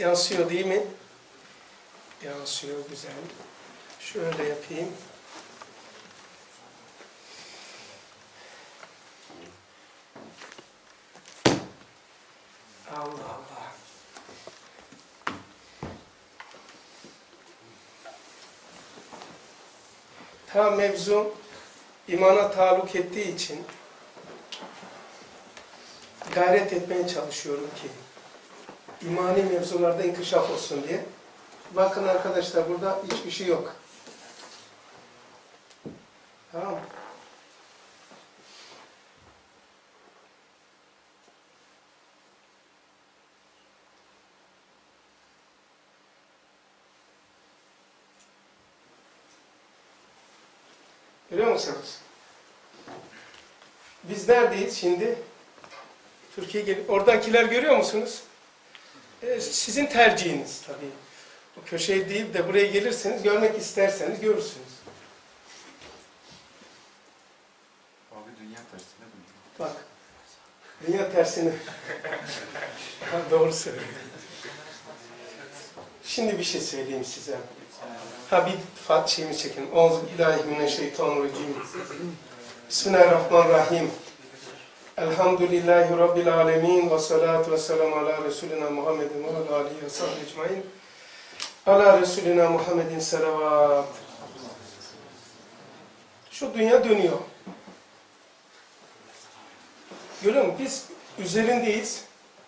Yansıyor değil mi? Yansıyor, güzel. Şöyle yapayım. Allah Allah. Tam mevzu imana taluk ettiği için gayret etmeye çalışıyorum ki imani mevzularda inkişaf olsun diye. Bakın arkadaşlar, burada hiçbir şey yok. Tamam mı? Görüyor musunuz? Biz neredeyiz şimdi? Türkiye gelip oradakiler görüyor musunuz? Sizin tercihiniz tabii. O köşeyi değil de buraya gelirseniz, görmek isterseniz görürsünüz. Abi dünya tersine dönüyor. Bak. Dünya tersine. Doğru söylüyor. Şimdi bir şey söyleyeyim size. Bir şeyimi çekin. Euzubillahimineşşeytanirracim. Bismillahirrahmanirrahim. Elhamdülillahi Rabbil alemin. Ve salatu ve selamu ala Resulina Muhammedin ve ala alihi ve sahbihi ecmaîn. Ala Resulina Muhammedin selavat. Şu dünya dönüyor. Görüyor musun? Biz üzerindeyiz.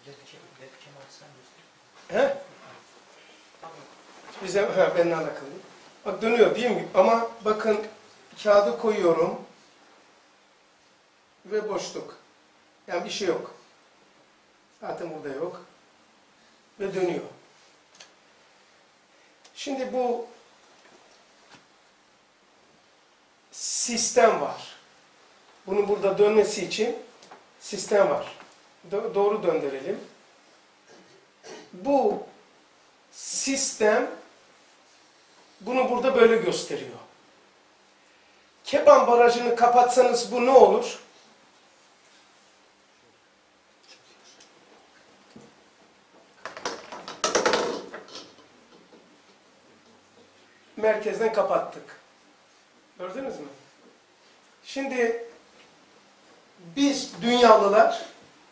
He? Bize, benimle alakalı. Bak dönüyor değil mi? Ama bakın kağıdı koyuyorum ve boşluk. Yani bir şey yok. Zaten burada yok. Ve dönüyor. Şimdi bu sistem var. Bunun burada dönmesi için sistem var. Doğru döndürelim. Bu sistem bunu burada böyle gösteriyor. Keban Barajı'nı kapatsanız bu ne olur? Merkezden kapattık. Gördünüz mü? Şimdi biz dünyalılar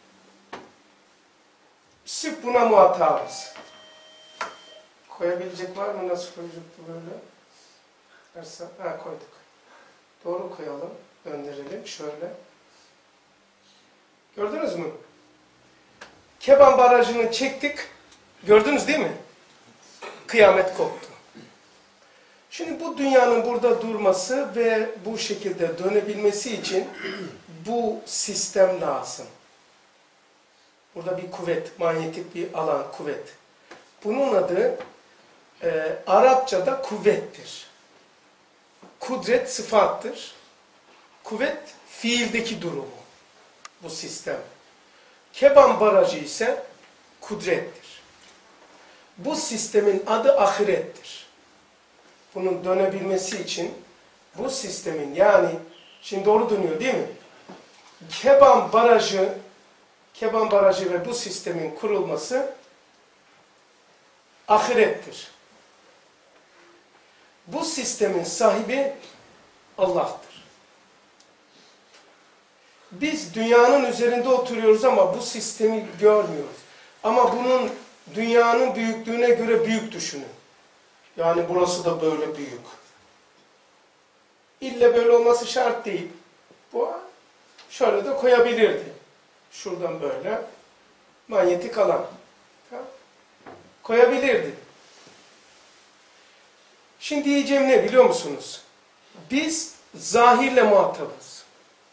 sırf buna muhatabız. Koyabilecek var mı? Nasıl koyacaktı böyle? Koyduk. Doğru koyalım. Döndürelim. Şöyle. Gördünüz mü? Keban Barajı'nı çektik. Gördünüz değil mi? Kıyamet koptu. Şimdi bu dünyanın burada durması ve bu şekilde dönebilmesi için bu sistem lazım. Burada bir kuvvet, manyetik bir alan, kuvvet. Bunun adı Arapçada kuvvettir. Kudret sıfattır. Kuvvet fiildeki durumu. Bu sistem. Keban Barajı ise kudrettir. Bu sistemin adı ahirettir. Bunun dönebilmesi için bu sistemin, yani şimdi doğru dönüyor değil mi? Keban Barajı ve bu sistemin kurulması ahirettir. Bu sistemin sahibi Allah'tır. Biz dünyanın üzerinde oturuyoruz ama bu sistemi görmüyoruz. Ama bunun dünyanın büyüklüğüne göre büyük düşünün. Yani burası da böyle büyük. İlle böyle olması şart değil. Bu şöyle de koyabilirdi. Şuradan böyle manyetik alan. Koyabilirdi. Şimdi diyeceğim ne biliyor musunuz? Biz zahirle muhatabız.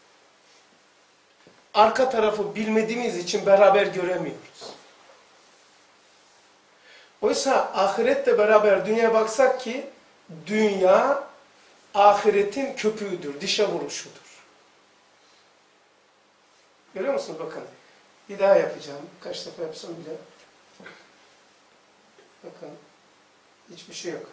Arka tarafı bilmediğimiz için beraber göremiyoruz. Oysa ahiretle beraber dünyaya baksak ki dünya ahiretin köpüğüdür, dişe vuruşudur. Görüyor musunuz? Bakın. Bir daha yapacağım. Kaç defa yapsam bile. Bakın. Hiçbir şey yok.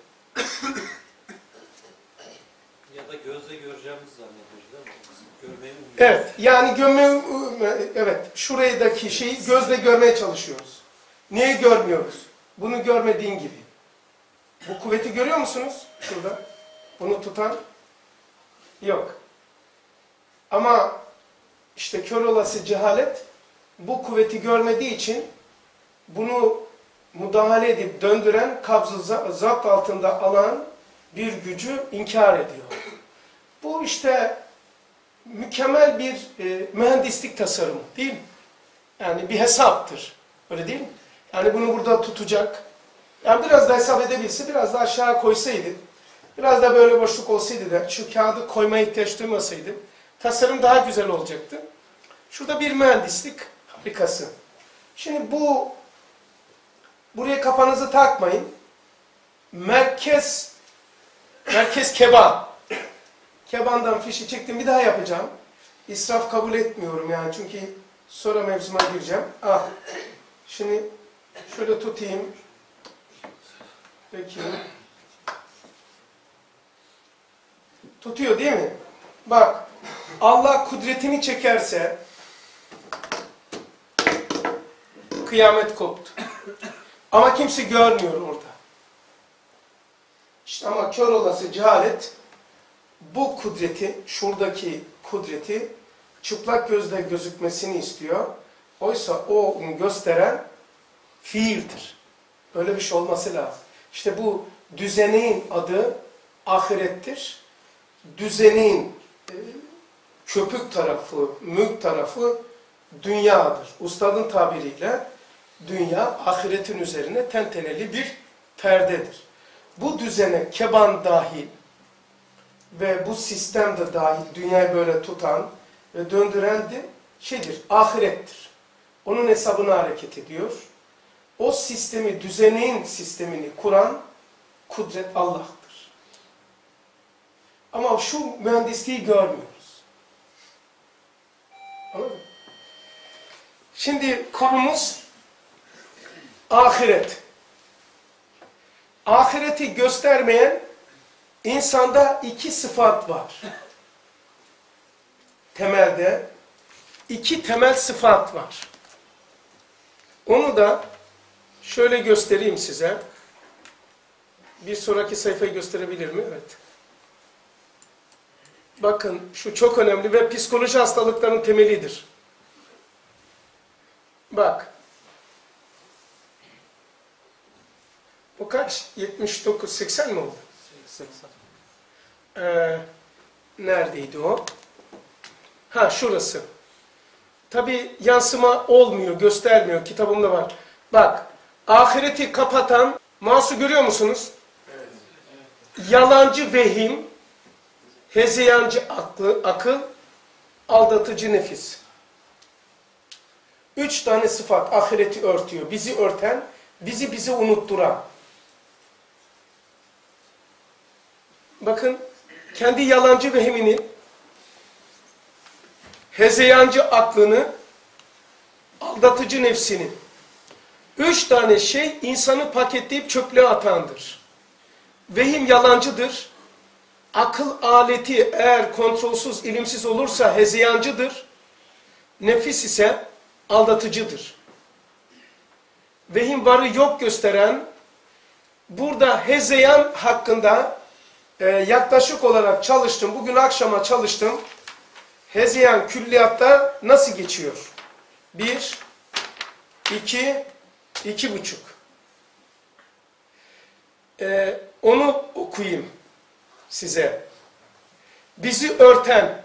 Ya da gözle göreceğimizi zannediyoruz değil mi? Görmeyi mi? Evet. Yani evet. Şuradaki şeyi gözle görmeye çalışıyoruz. Neyi görmüyoruz? Bunu görmediğin gibi. Bu kuvveti görüyor musunuz? Şurada. Bunu tutan yok. Ama işte kör olası cehalet bu kuvveti görmediği için bunu müdahale edip döndüren, kabzı zapt altında alan bir gücü inkar ediyor. Bu işte mükemmel bir mühendislik tasarımı değil mi? Yani bir hesaptır. Öyle değil mi? Yani bunu burada tutacak. Yani biraz da hesap edebilse, biraz da aşağı koysaydı, biraz da böyle boşluk olsaydı da şu kağıdı koymaya ihtiyaç duymasaydı, tasarım daha güzel olacaktı. Şurada bir mühendislik harikası. Şimdi buraya kafanızı takmayın. Merkez keban. Kebandan fişi çektim, bir daha yapacağım. İsraf kabul etmiyorum yani çünkü sonra mevzuma gireceğim. Şimdi şöyle tutayım. Peki. Tutuyor değil mi? Bak, Allah kudretini çekerse kıyamet koptu. Ama kimse görmüyor orada. İşte ama kör olası cehalet bu kudreti, şuradaki kudreti çıplak gözle gözükmesini istiyor. Oysa o gösteren fiildir. Öyle bir şey olması lazım. İşte bu düzenin adı ahirettir. Düzenin köpük tarafı, mülk tarafı dünyadır. Ustadın tabiriyle dünya ahiretin üzerine tenteneli bir perdedir. Bu düzene keban dahil ve bu sistem de dahil dünyayı böyle tutan ve döndüren de şeydir, ahirettir. Onun hesabına hareket ediyor. O sistemi, düzenin sistemini kuran kudret Allah'tır. Ama şu mühendisliği görmüyoruz. Anladın mı? Şimdi konumuz ahiret. Ahireti göstermeyen insanda iki sıfat var. Temelde iki temel sıfat var. Onu da şöyle göstereyim size. Bir sonraki sayfayı gösterebilir mi? Evet. Bakın şu çok önemli ve psikoloji hastalıklarının temelidir. Bak. Bu kaç? 79, 80 mi oldu? 80. Neredeydi o? Ha şurası. Tabi yansıma olmuyor, göstermiyor. Kitabımda var. Bak, ahireti kapatan mouse'u görüyor musunuz? Evet. Yalancı vehim, hezeyancı akıl, aldatıcı nefis. 3 tane sıfat ahireti örtüyor. Bizi örten, bizi unutturan. Bakın, kendi yalancı vehimini, hezeyancı aklını, aldatıcı nefsini. 3 tane şey insanı paketleyip çöplüğe atandır. Vehim yalancıdır. Akıl aleti eğer kontrolsüz, ilimsiz olursa hezeyancıdır. Nefis ise aldatıcıdır. Vehim varı yok gösteren, burada hezeyan hakkında yaklaşık olarak çalıştım. Bugün akşama çalıştım. Hezeyan külliyatta nasıl geçiyor? 1, 2, 2,5. Onu okuyayım size. Bizi örten.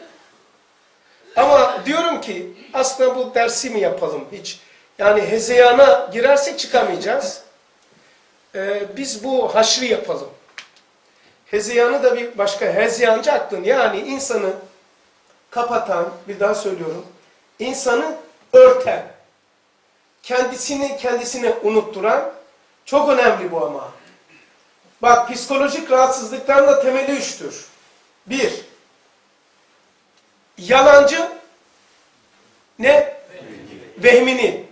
Ama diyorum ki aslında bu dersi mi yapalım hiç? Yani hezeyana girersek çıkamayacağız. Biz bu haşrı yapalım. Hezeyanı da bir başka, hezeyancı aklın yani insanı kapatan, bir daha söylüyorum, insanı örten, kendisine unutturan, çok önemli bu ama. Bak, psikolojik rahatsızlıkların da temeli 3'tür. 1. Yalancı ne? Vehmini.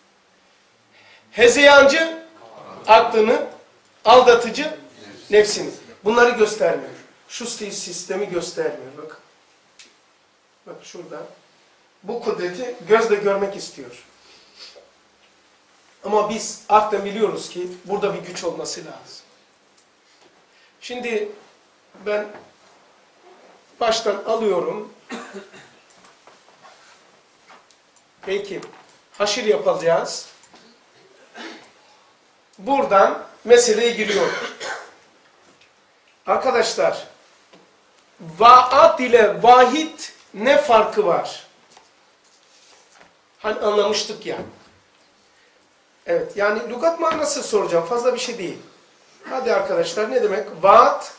Hezeyancı aklını, aldatıcı nefsini. Bunları göstermiyor. Şu sistemi göstermiyor. Bakın. Bak şurada. Bu kudreti gözle görmek istiyor. Ama biz artık biliyoruz ki burada bir güç olması lazım. Şimdi ben baştan alıyorum. Peki, haşir yapacağız. Buradan meseleye giriyor. Arkadaşlar, vaat ile vahid ne farkı var? Hani anlamıştık ya. Evet, yani lügat manası soracağım. Fazla bir şey değil. Hadi arkadaşlar, ne demek? Vaat.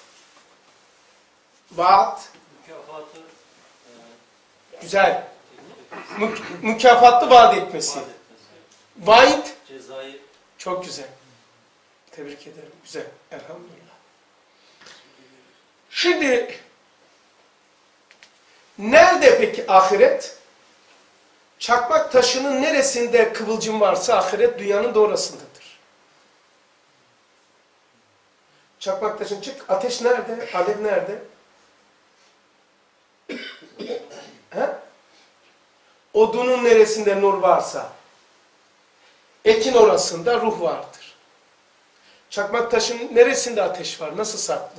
Vaat. Mükafatı Güzel. Mükafatlı vaat etmesi. vaat etmesi. Vaid. Cezayı Çok güzel. Tebrik ederim. Güzel. Elhamdülillah. Şimdi nerede peki ahiret? Çakmak taşının neresinde kıvılcım varsa ahiret dünyanın da orasındadır. Çakmak taşın çık. Ateş nerede? Alev nerede? He? Odunun neresinde nur varsa etin orasında ruh vardır. Çakmak taşın neresinde ateş var? Nasıl saklı?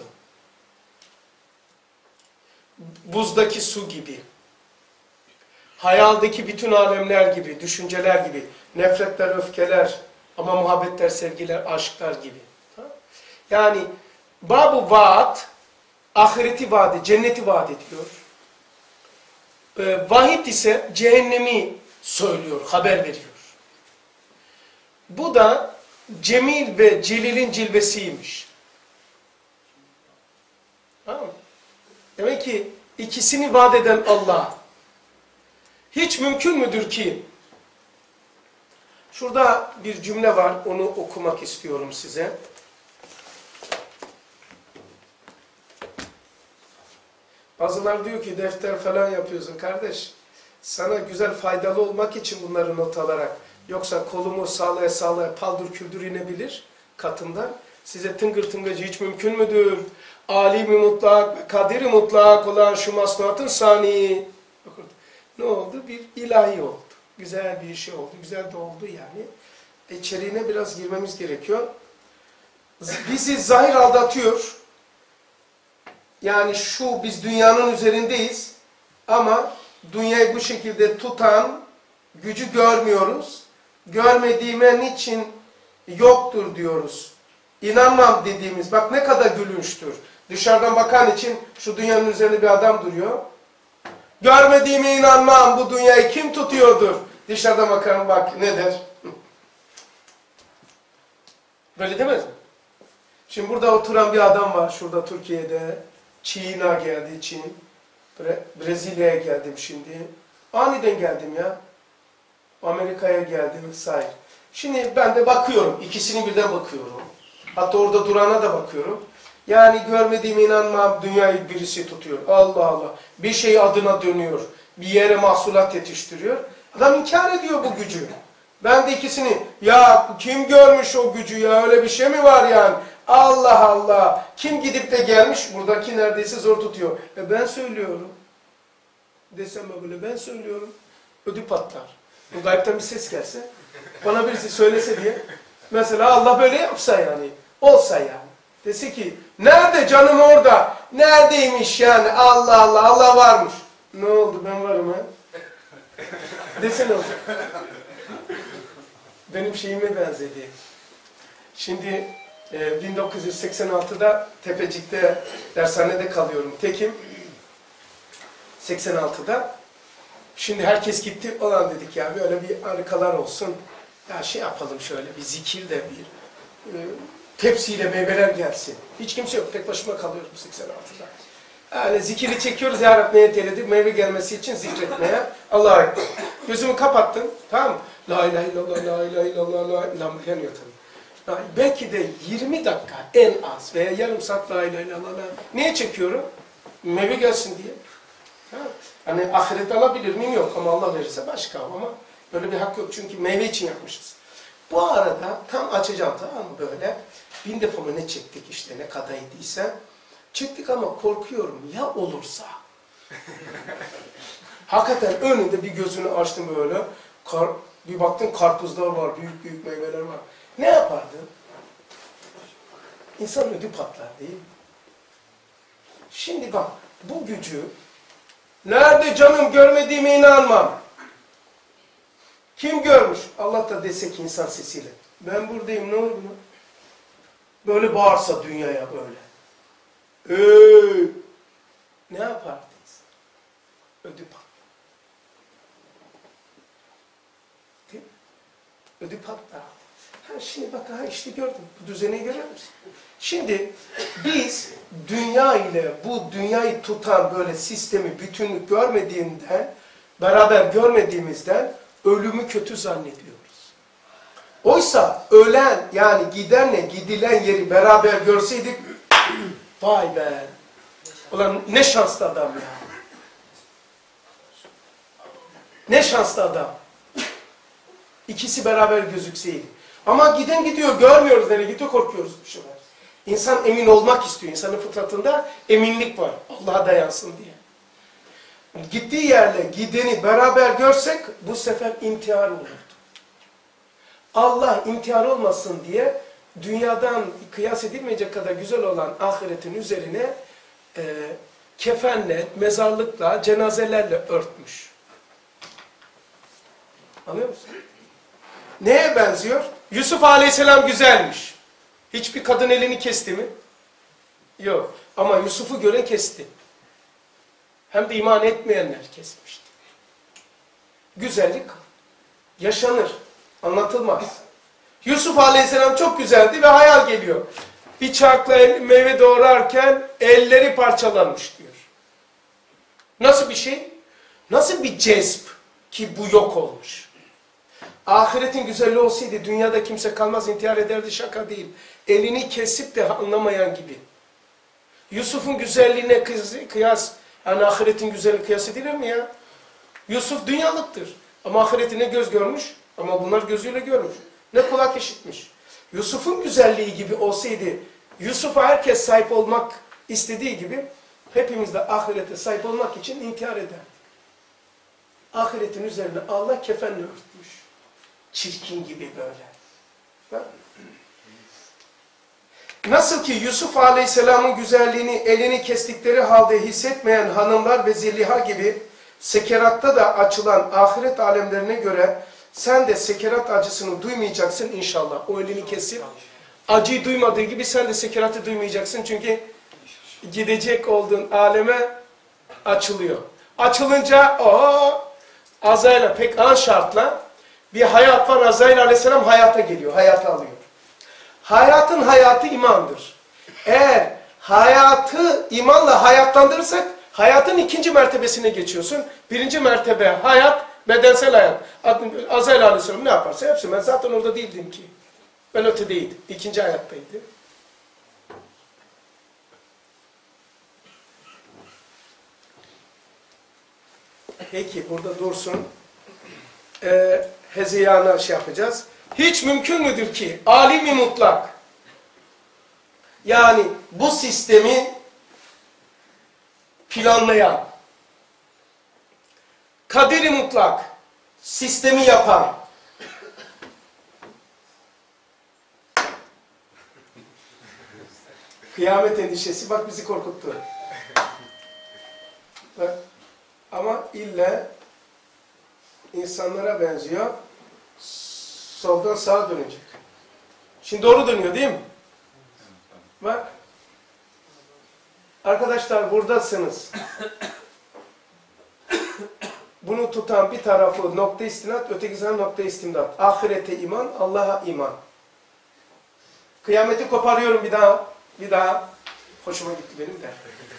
Buzdaki su gibi. Hayaldeki bütün alemler gibi, düşünceler gibi. Nefretler, öfkeler ama muhabbetler, sevgiler, aşklar gibi. Yani bab-ı vaat, ahireti vaat, cenneti vaat ediyor. Vahid ise cehennemi söylüyor, haber veriyor. Bu da Cemil ve Celil'in cilvesiymiş. Tamam mı? Demek ki ikisini vaat eden Allah. Hiç mümkün müdür ki? Şurada bir cümle var, onu okumak istiyorum size. Bazıları diyor ki defter falan yapıyorsun kardeş. Sana güzel faydalı olmak için bunları not alarak. Yoksa kolumu sağlaya sağlaya paldır küldür inebilir katından. Size tıngır tıngırcı hiç mümkün müdür? Alimi mutlak, kadiri mutlak olan şu masnuatın sani. Ne oldu? Bir ilahi oldu. Güzel bir şey oldu. Güzel de oldu yani. İçeriğine biraz girmemiz gerekiyor. Bizi zahir aldatıyor. Yani şu biz dünyanın üzerindeyiz. Ama dünyayı bu şekilde tutan gücü görmüyoruz. Görmediğime niçin yoktur diyoruz. İnanmam dediğimiz, bak ne kadar gülünçtür. Dışarıdan bakan için şu dünyanın üzerinde bir adam duruyor. Görmediğime inanmam, bu dünyayı kim tutuyordur? Dışarıdan bakan bak ne der? Böyle demez mi? Şimdi burada oturan bir adam var şurada Türkiye'de. Çin'e geldi, Çin. Brezilya'ya geldim şimdi. Aniden geldim ya. Amerika'ya geldim vesaire. Şimdi ben de bakıyorum. İkisini birden bakıyorum. Hatta orada durana da bakıyorum. Yani görmediğime inanmam, dünyayı birisi tutuyor. Allah Allah. Bir şey adına dönüyor. Bir yere mahsulat yetiştiriyor. Adam inkar ediyor bu gücü. Ben de ikisini, ya kim görmüş o gücü ya, öyle bir şey mi var yani? Allah Allah. Kim gidip de gelmiş, buradaki neredeyse zor tutuyor. Ben söylüyorum. Desem böyle ben söylüyorum. Ödü patlar. Bu gaybden bir ses gelse, bana birisi söylese diye. Mesela Allah böyle yapsa yani. Olsa yani. Dese ki, nerede canım orada? Neredeymiş yani? Allah Allah, Allah varmış. Ne oldu, ben varım ha? Dese ne olacak? Benim şeyime benzedi. Şimdi 1986'da Tepecik'te dershanede kalıyorum. Tekim 86'da. Şimdi herkes gitti. Olan dedik ya böyle bir harikalar olsun. Ya şey yapalım şöyle bir zikir de bir tepsiyle meyveler gelsin. Hiç kimse yok. Tek başıma kalıyorum 86'da. Yani zikiri çekiyoruz. Ya Rabbi niyet eyledik. Meyve gelmesi için zikretmeye. Allah'a emanet. Gözümü kapattım. Tamam mı? La ilahe illallah, la ilahe illallah, la ilahe illallah. Yanıyor tabii. Belki de 20 dakika en az veya yarım saat la ilahe illallah. Niye çekiyorum? Meyve gelsin diye. Tamam. Hani ahiret alabilir miyim? Yok ama Allah verirse başka ama böyle bir hak yok çünkü meyve için yapmışız. Bu arada tam açacağım tamam mı böyle 1000 defa mı ne çektik işte ne kadaydıysa çektik ama korkuyorum ya olursa. Hakikaten önünde bir gözünü açtım böyle Bir baktın karpuzlar var, büyük büyük meyveler var. Ne yapardı? İnsan ödü patlar değil mi? Şimdi bak, bu gücü nerede canım görmediğime inanmam. Kim görmüş? Allah da desek insan sesiyle. Ben buradayım, ne olur mu? Böyle bağırsa dünyaya böyle. Ne yapardınız? Ödü patlar. Değil mi? Ödü patlar. Ha şimdi bak, ha işte gördün. Bu düzeni görüyor musun? Şimdi biz dünya ile bu dünyayı tutan böyle sistemi, bütünlük görmediğinden, beraber görmediğimizden ölümü kötü zannediyoruz. Oysa ölen, yani gidenle gidilen yeri beraber görseydik, vay be, ulan ne şanslı adam ya. Ne şanslı adam. İkisi beraber gözükseydi. Ama giden gidiyor, görmüyoruz nereye gidiyor, korkuyoruz bu sefer. İnsan emin olmak istiyor. İnsanın fıtratında eminlik var. Allah'a dayansın diye. Gittiği yerle gideni beraber görsek bu sefer intihar olurdu. Allah intihar olmasın diye dünyadan kıyas edilmeyecek kadar güzel olan ahiretin üzerine kefenle, mezarlıkla, cenazelerle örtmüş. Anlıyor musun? Neye benziyor? Yusuf Aleyhisselam güzelmiş. Hiçbir kadın elini kesti mi? Yok. Ama Yusuf'u gören kesti. Hem de iman etmeyenler kesmişti. Güzellik yaşanır. Anlatılmaz. Yusuf Aleyhisselam çok güzeldi ve hayal geliyor. Bıçakla meyve doğrarken elleri parçalanmış diyor. Nasıl bir şey? Nasıl bir cezb ki bu yok olmuş? Ahiretin güzelliği olsaydı dünyada kimse kalmaz, intihar ederdi, şaka değil. Elini kesip de anlamayan gibi. Yusuf'un güzelliğine kıyas, yani ahiretin güzelliği kıyas edilir mi ya? Yusuf dünyalıktır. Ama ahireti ne göz görmüş? Ama bunlar gözüyle görmüş. Ne kulak işitmiş. Yusuf'un güzelliği gibi olsaydı, Yusuf'a herkes sahip olmak istediği gibi, hepimiz de ahirete sahip olmak için intihar ederdik. Ahiretin üzerine Allah kefenle örtmüş. Çirkin gibi böyle. Bak. Nasıl ki Yusuf Aleyhisselam'ın güzelliğini elini kestikleri halde hissetmeyen hanımlar ve Zeliha gibi sekeratta da açılan ahiret alemlerine göre sen de sekerat acısını duymayacaksın inşallah. O elini kesip acıyı duymadığı gibi sen de sekeratı duymayacaksın. Çünkü gidecek olduğun aleme açılıyor. Açılınca o Azrail'e pek an şartla bir hayat var. Azrail Aleyhisselam hayata geliyor. Hayata alıyor. Hayatın hayatı imandır. Eğer hayatı imanla hayatlandırırsak hayatın ikinci mertebesine geçiyorsun. Birinci mertebe hayat, bedensel hayat. Azrail Aleyhisselam ne yaparsa yapsın. Ben zaten orada değildim ki. Ben ötedeydim. İkinci hayattaydım. Peki burada dursun. Hezeyana şey yapacağız. Hiç mümkün müdür ki alim-i mutlak, yani bu sistemi planlayan, kadir-i mutlak, sistemi yapan, kıyamet endişesi bak bizi korkuttu. Bak, ama illa insanlara benziyor. Soldan sağa dönecek. Şimdi doğru dönüyor değil mi? Bak. Arkadaşlar buradasınız. Bunu tutan bir tarafı nokta istinat, öteki nokta istimdat. Ahirete iman, Allah'a iman. Kıyameti koparıyorum bir daha. Bir daha. Hoşuma gitti benim de.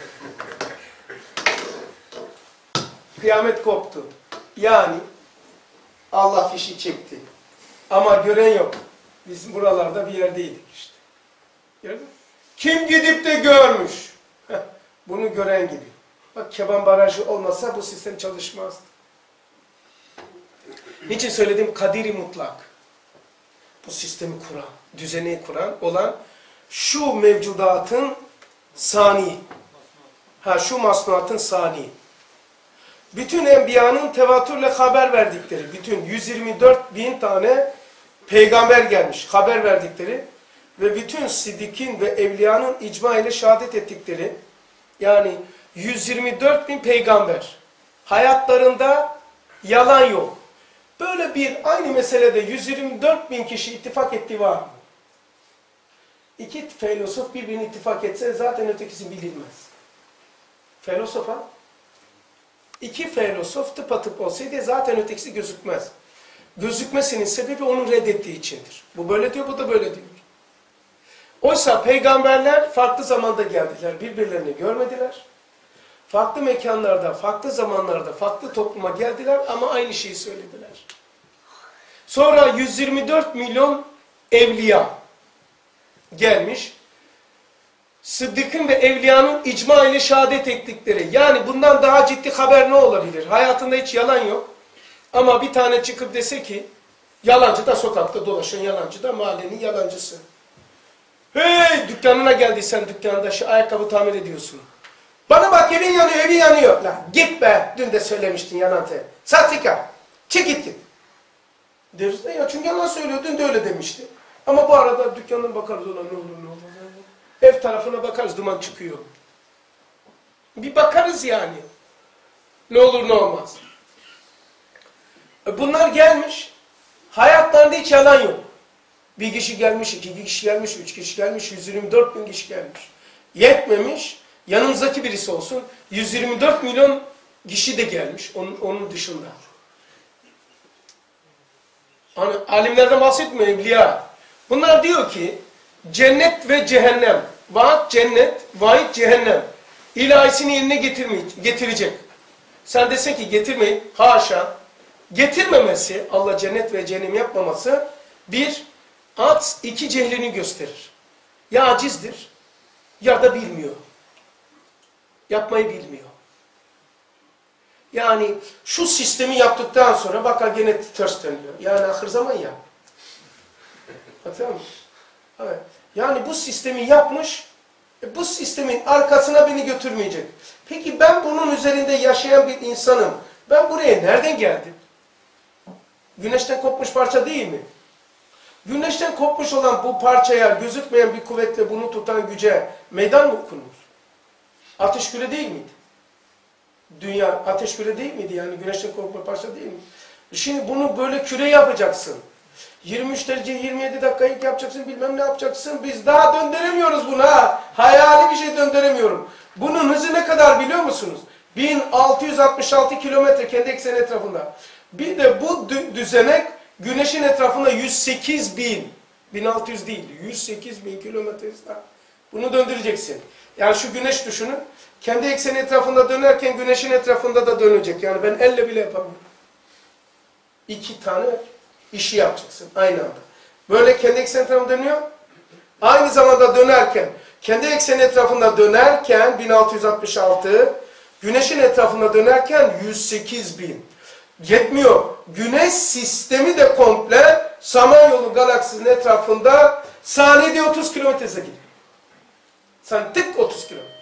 Kıyamet koptu. Yani Allah fişi çekti. Ama gören yok. Biz buralarda bir yerdeydik işte. Gördün mü? Kim gidip de görmüş? Heh, bunu gören gibi. Bak Keban Barajı olmasa bu sistem çalışmazdı. Niçin söyledim? Kadir-i mutlak. Bu sistemi kuran, düzeni kuran olan şu mevcudatın sani. Şu masnuatın sani. bütün enbiyanın tevatürle haber verdikleri, bütün 124 bin tane peygamber gelmiş, haber verdikleri ve bütün siddikin ve evliyanın icma ile şehadet ettikleri, yani 124 bin peygamber, hayatlarında yalan yok. Böyle bir aynı meselede 124 bin kişi ittifak ettiği var mı? İki filozof birbirini ittifak etse zaten ötekisi bilinmez. Filozofa, iki filozof tıpatıp olsaydı zaten ötekisi gözükmez. Gözükmesinin sebebi onun reddettiği içindir. Bu böyle diyor, bu da böyle diyor. Oysa peygamberler farklı zamanda geldiler, birbirlerini görmediler. Farklı mekanlarda, farklı zamanlarda, farklı topluma geldiler ama aynı şeyi söylediler. Sonra 124 milyon evliya gelmiş. Sıddık'ın ve evliyanın icma ile şehadet ettikleri. Yani bundan daha ciddi haber ne olabilir? Hayatında hiç yalan yok. Ama bir tane çıkıp dese ki, yalancı da sokakta dolaşan yalancı da mahallenin yalancısı. Hey, dükkanına geldiysen dükkanda şu ayakkabı tamir ediyorsun. Bana bak, evin yanıyor, evin yanıyor. Lan git be, dün de söylemiştin yanantı. Satika, çık git git. Deriz de ya, çünkü yalan söylüyor, dün de öyle demişti. Ama bu arada dükkanına bakarız, ulan ne olur ne olur. Ev tarafına bakarız, duman çıkıyor. Bir bakarız yani. Ne olur ne olmaz. Bunlar gelmiş, hayatlarında hiç yalan yok. Bir kişi gelmiş, iki kişi gelmiş, üç kişi gelmiş, 124 bin kişi gelmiş. Yetmemiş, yanımızdaki birisi olsun, 124 milyon kişi de gelmiş, onun dışında. Hani alimlerden bahsetmiyor, evliya. Bunlar diyor ki, cennet ve cehennem, vaat cennet, vaid cehennem, ilahisini yerine getirecek. Sen desen ki getirmeyin, haşa, getirmemesi, Allah cennet ve cehennem yapmaması, bir, iki cehlini gösterir. Ya acizdir, ya da bilmiyor. Yapmayı bilmiyor. Yani şu sistemi yaptıktan sonra bakar gene ters dönüyor. Yani ahir zaman ya. Hatırlıyor musun? Evet. Yani bu sistemi yapmış, bu sistemin arkasına beni götürmeyecek. Peki ben bunun üzerinde yaşayan bir insanım. Ben buraya nereden geldim? Güneşten kopmuş parça değil mi? Güneşten kopmuş olan bu parçaya, gözükmeyen bir kuvvetle bunu tutan güce meydan mı okunur? Ateş küre değil miydi? Dünya ateş küre değil miydi? Yani güneşten kopmuş parça değil mi? Şimdi bunu böyle küre yapacaksın. 23 derece 27 dakika ilk yapacaksın, bilmem ne yapacaksın. Biz daha döndüremiyoruz bunu ha. Hayali bir şey döndüremiyorum. Bunun hızı ne kadar biliyor musunuz? 1666 kilometre kendi ekseni etrafında. Bir de bu düzenek güneşin etrafında 108 bin. 1600 değil, 108 bin kilometre. Bunu döndüreceksin. Yani şu güneş düşünün. Kendi ekseni etrafında dönerken güneşin etrafında da dönecek. Yani ben elle bile yapamıyorum. İki tane işi yapacaksın aynı anda. Böyle kendi ekseni etrafında dönüyor. Aynı zamanda dönerken, kendi ekseni etrafında dönerken 1666, güneşin etrafında dönerken 108 bin. Yetmiyor. Güneş sistemi de komple Samanyolu galaksisinin etrafında saniyede 30 kilometre hızla gidiyor. Sen tık 30 kilometre.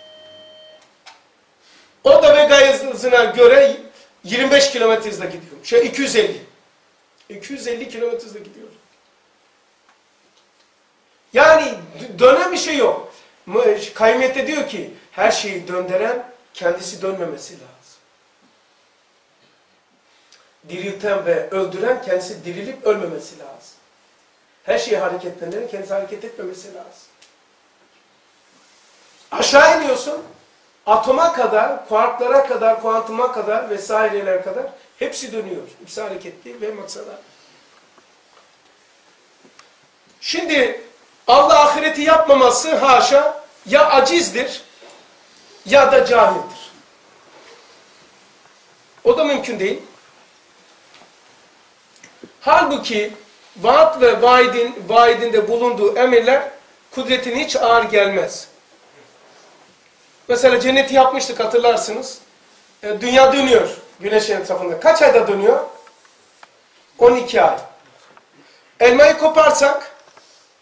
O da Vega hızına göre 25 kilometre hızla gidiyor. 250. 250 kilometre hızla gidiyor. Yani dönen bir şey yok. Kaymette diyor ki her şeyi döndüren kendisi dönmemesi lazım. Dirilten ve öldüren kendisi dirilip ölmemesi lazım. Her şeyi hareketlendiren kendisi hareket etmemesi lazım. Aşağı iniyorsun, atoma kadar, kuarklara kadar, kuantuma kadar vesaireler kadar hepsi dönüyor. Hepsi hareketli ve maksada. Şimdi Allah ahireti yapmaması haşa ya acizdir ya da cahildir. O da mümkün değil. Halbuki vaat ve vaidinde bulunduğu emirler kudretine hiç ağır gelmez. Mesela cenneti yapmıştık hatırlarsınız. Dünya dönüyor güneşin etrafında. Kaç ayda dönüyor? 12 ay. Elmayı koparsak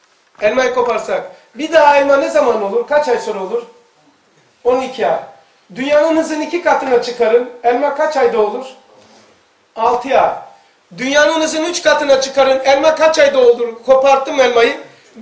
bir daha elma ne zaman olur? Kaç ay sonra olur? 12 ay. Dünyanın hızını 2 katına çıkarın. Elma kaç ayda olur? 6 ay. Dünyanın hızını 3 katına çıkarın. Elma kaç ayda olur? Koparttım elmayı.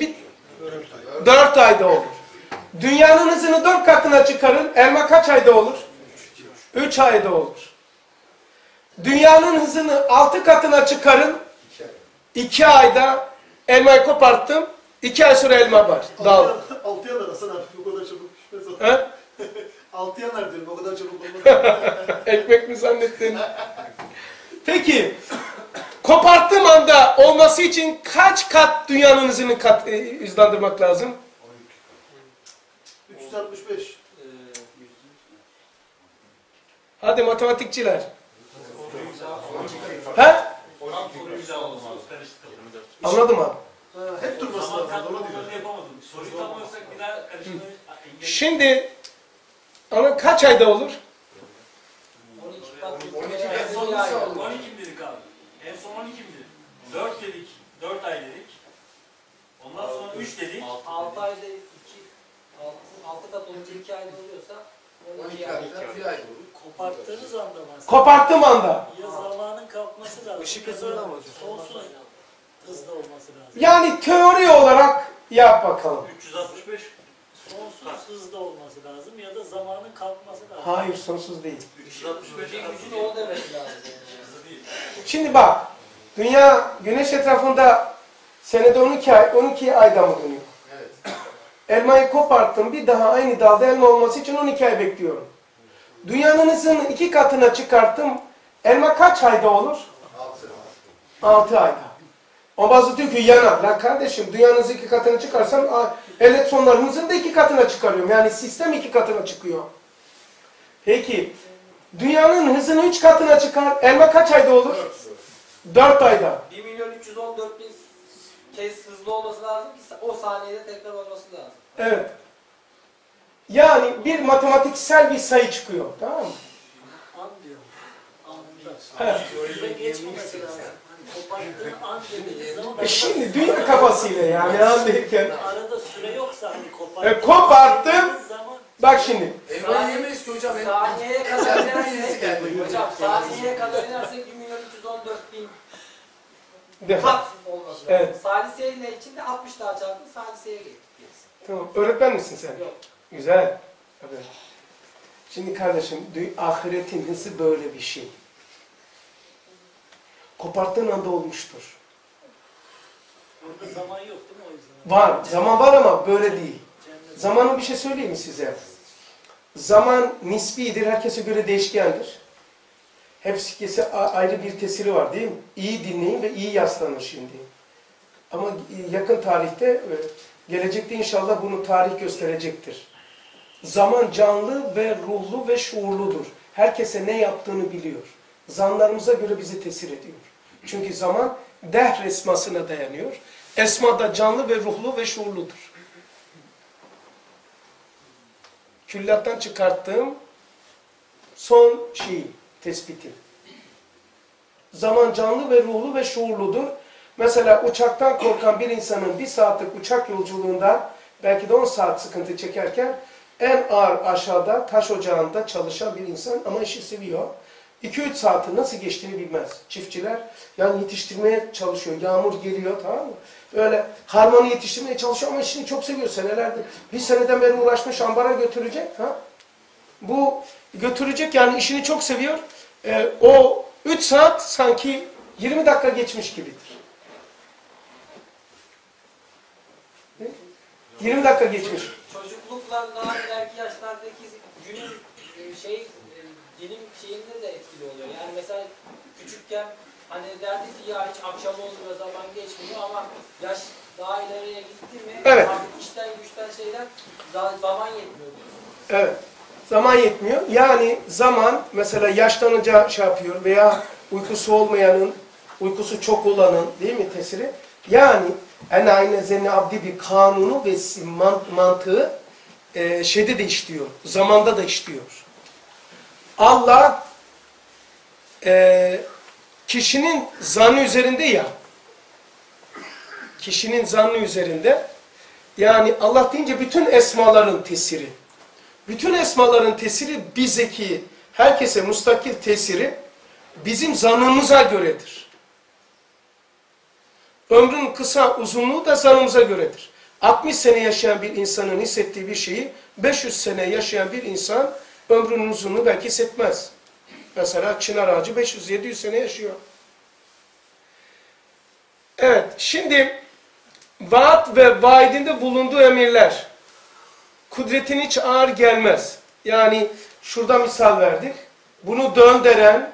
4 ayda olur. Dünyanın hızını 4 katına çıkarın. Elma kaç ayda olur? 3 ayda olur. Dünyanın hızını 6 katına çıkarın. 2 ayda elmayı koparttım. 2 ay sonra elma var. Dal. 6 yanar Hasan abi, o kadar çabuk pişmez o. He? 6 yanar diyorum, o kadar çabuk olmaz. Ekmek mi zannettin? Peki, koparttığım anda olması için kaç kat dünyanın hızını hızlandırmak lazım? 365. Hadi matematikçiler. He? Anladım abi. Hep durması lazım, doğru diyor. Soruyu tamamlasak bir daha karıştırmayı... Şimdi ama kaç ayda olur? En son 12 mi dedik abi? En son 12 mi dedik? 4 dedik, 4 ay dedik. Ondan sonra 3 dedik. 6 ayda 6 kat olunca 2 ayda oluyorsa 12 ay. Koparttığınız anda var. Koparttığım anda. Ya zamanın kalkması lazım. Işık hızında mı hocam? Sonsuz hızda olması lazım. Yani teori olarak yap bakalım. 365. Sonsuz hızda olması lazım ya da zamanın kalkması lazım. Hayır, sonsuz değil. 365 Gücün o demesi lazım. Şimdi bak, dünya güneş etrafında senede 12 ayda mı dönüyor? Evet. Elmayı koparttım, bir daha aynı dalda elma olması için 12 ay bekliyorum. Dünyanın hızını 2 katına çıkarttım, elma kaç ayda olur? 6 ayda. O bazı diyor ki yanar. Lan kardeşim, dünyanın hızı 2 katına çıkarsam elektronların hızını da 2 katına çıkarıyorum. Yani sistem 2 katına çıkıyor. Peki, dünyanın hızını 3 katına çıkar, elma kaç ayda olur? 4 ayda. 1.314.000 kez hızlı olması lazım ki o saniyede tekrar olması lazım. Evet. Yani bir matematiksel bir sayı çıkıyor. Tamam mı? An diyor. Anda. Evet. Süre geçmemesi lazım. Hani koparttığın an dediğiniz zaman... Şimdi dünya kafasıyla yani anlayırken. Arada süre yoksa hani koparttığın koparttım. zaman... Bak şimdi. Elmayı yemeyiz ki hocam. Saniyeye kadar inersek, geldi. hocam saniyeye kadar inersek 1.314.000 Defa. kat olması lazım. Evet. Salisiye ne için de 60 daha çarpın salisiyeye gittik. Tamam. Öğretmen misin sen? Yok. Güzel. Evet. Şimdi kardeşim, ahiretin hızı böyle bir şey. Koparttığın anda olmuştur. Burada zaman yok değil mi o yüzden? Var. Zaman var ama böyle değil. Cennet. Zamanın bir şey söyleyeyim mi size? Zaman nisbidir, herkese göre değişkendir. Hepsi ayrı bir tesiri var değil mi? İyi dinleyin ve iyi yaslanın şimdi. Ama yakın tarihte, gelecekte inşallah bunu tarih gösterecektir. Zaman canlı ve ruhlu ve şuurludur. Herkese ne yaptığını biliyor. Zanlarımıza göre bizi tesir ediyor. Çünkü zaman dehr esmasına dayanıyor. Esma da canlı ve ruhlu ve şuurludur. Külliyattan çıkarttığım son tespitim. Zaman canlı ve ruhlu ve şuurludur. Mesela uçaktan korkan bir insanın 1 saatlik uçak yolculuğunda belki de 10 saat sıkıntı çekerken en ağır aşağıda taş ocağında çalışan bir insan ama işi seviyor. 2-3 saati nasıl geçtiğini bilmez. Çiftçiler yani yetiştirmeye çalışıyor. Yağmur geliyor, tamam mı? Böyle harmanı yetiştirmeye çalışıyor ama işini çok seviyor senelerdir. 1 seneden beri uğraşmış, ambara götürecek. Ha? Bu götürecek yani işini çok seviyor. O 3 saat sanki 20 dakika geçmiş gibidir. 20 dakika geçmiş. Çocuklukla daha ileriki yaşlardaki günün dilim şeyinde de etkili oluyor. Yani mesela küçükken hani derdi ki ya hiç akşam oldu ve zaman geçmiyor ama yaş daha ileriye gitti mi Evet. artık işten güçten şeyler zaman yetmiyor diyorsun. Evet. Zaman yetmiyor. Yani zaman mesela yaşlanınca yapıyor veya uykusu olmayanın, uykusu çok olanın değil mi tesiri? Yani aynı zenni abdi bir kanunu ve mantığı şeyde de işliyor. Zamanda da işliyor. Allah kişinin zannı üzerinde ya. Kişinin zannı üzerinde. Yani Allah deyince bütün esmaların tesiri. Bütün esmaların tesiri bizdeki herkese mustakil tesiri bizim zannımıza göredir. Ömrün kısa uzunluğu da zannımıza göredir. 60 sene yaşayan bir insanın hissettiği bir şeyi 500 sene yaşayan bir insan ömrünün uzunluğu belki hissetmez. Mesela çınar ağacı 500-700 sene yaşıyor. Evet, şimdi vaat ve vaidinde bulunduğu emirler kudretin hiç ağır gelmez. Yani şurada misal verdik. Bunu döndüren,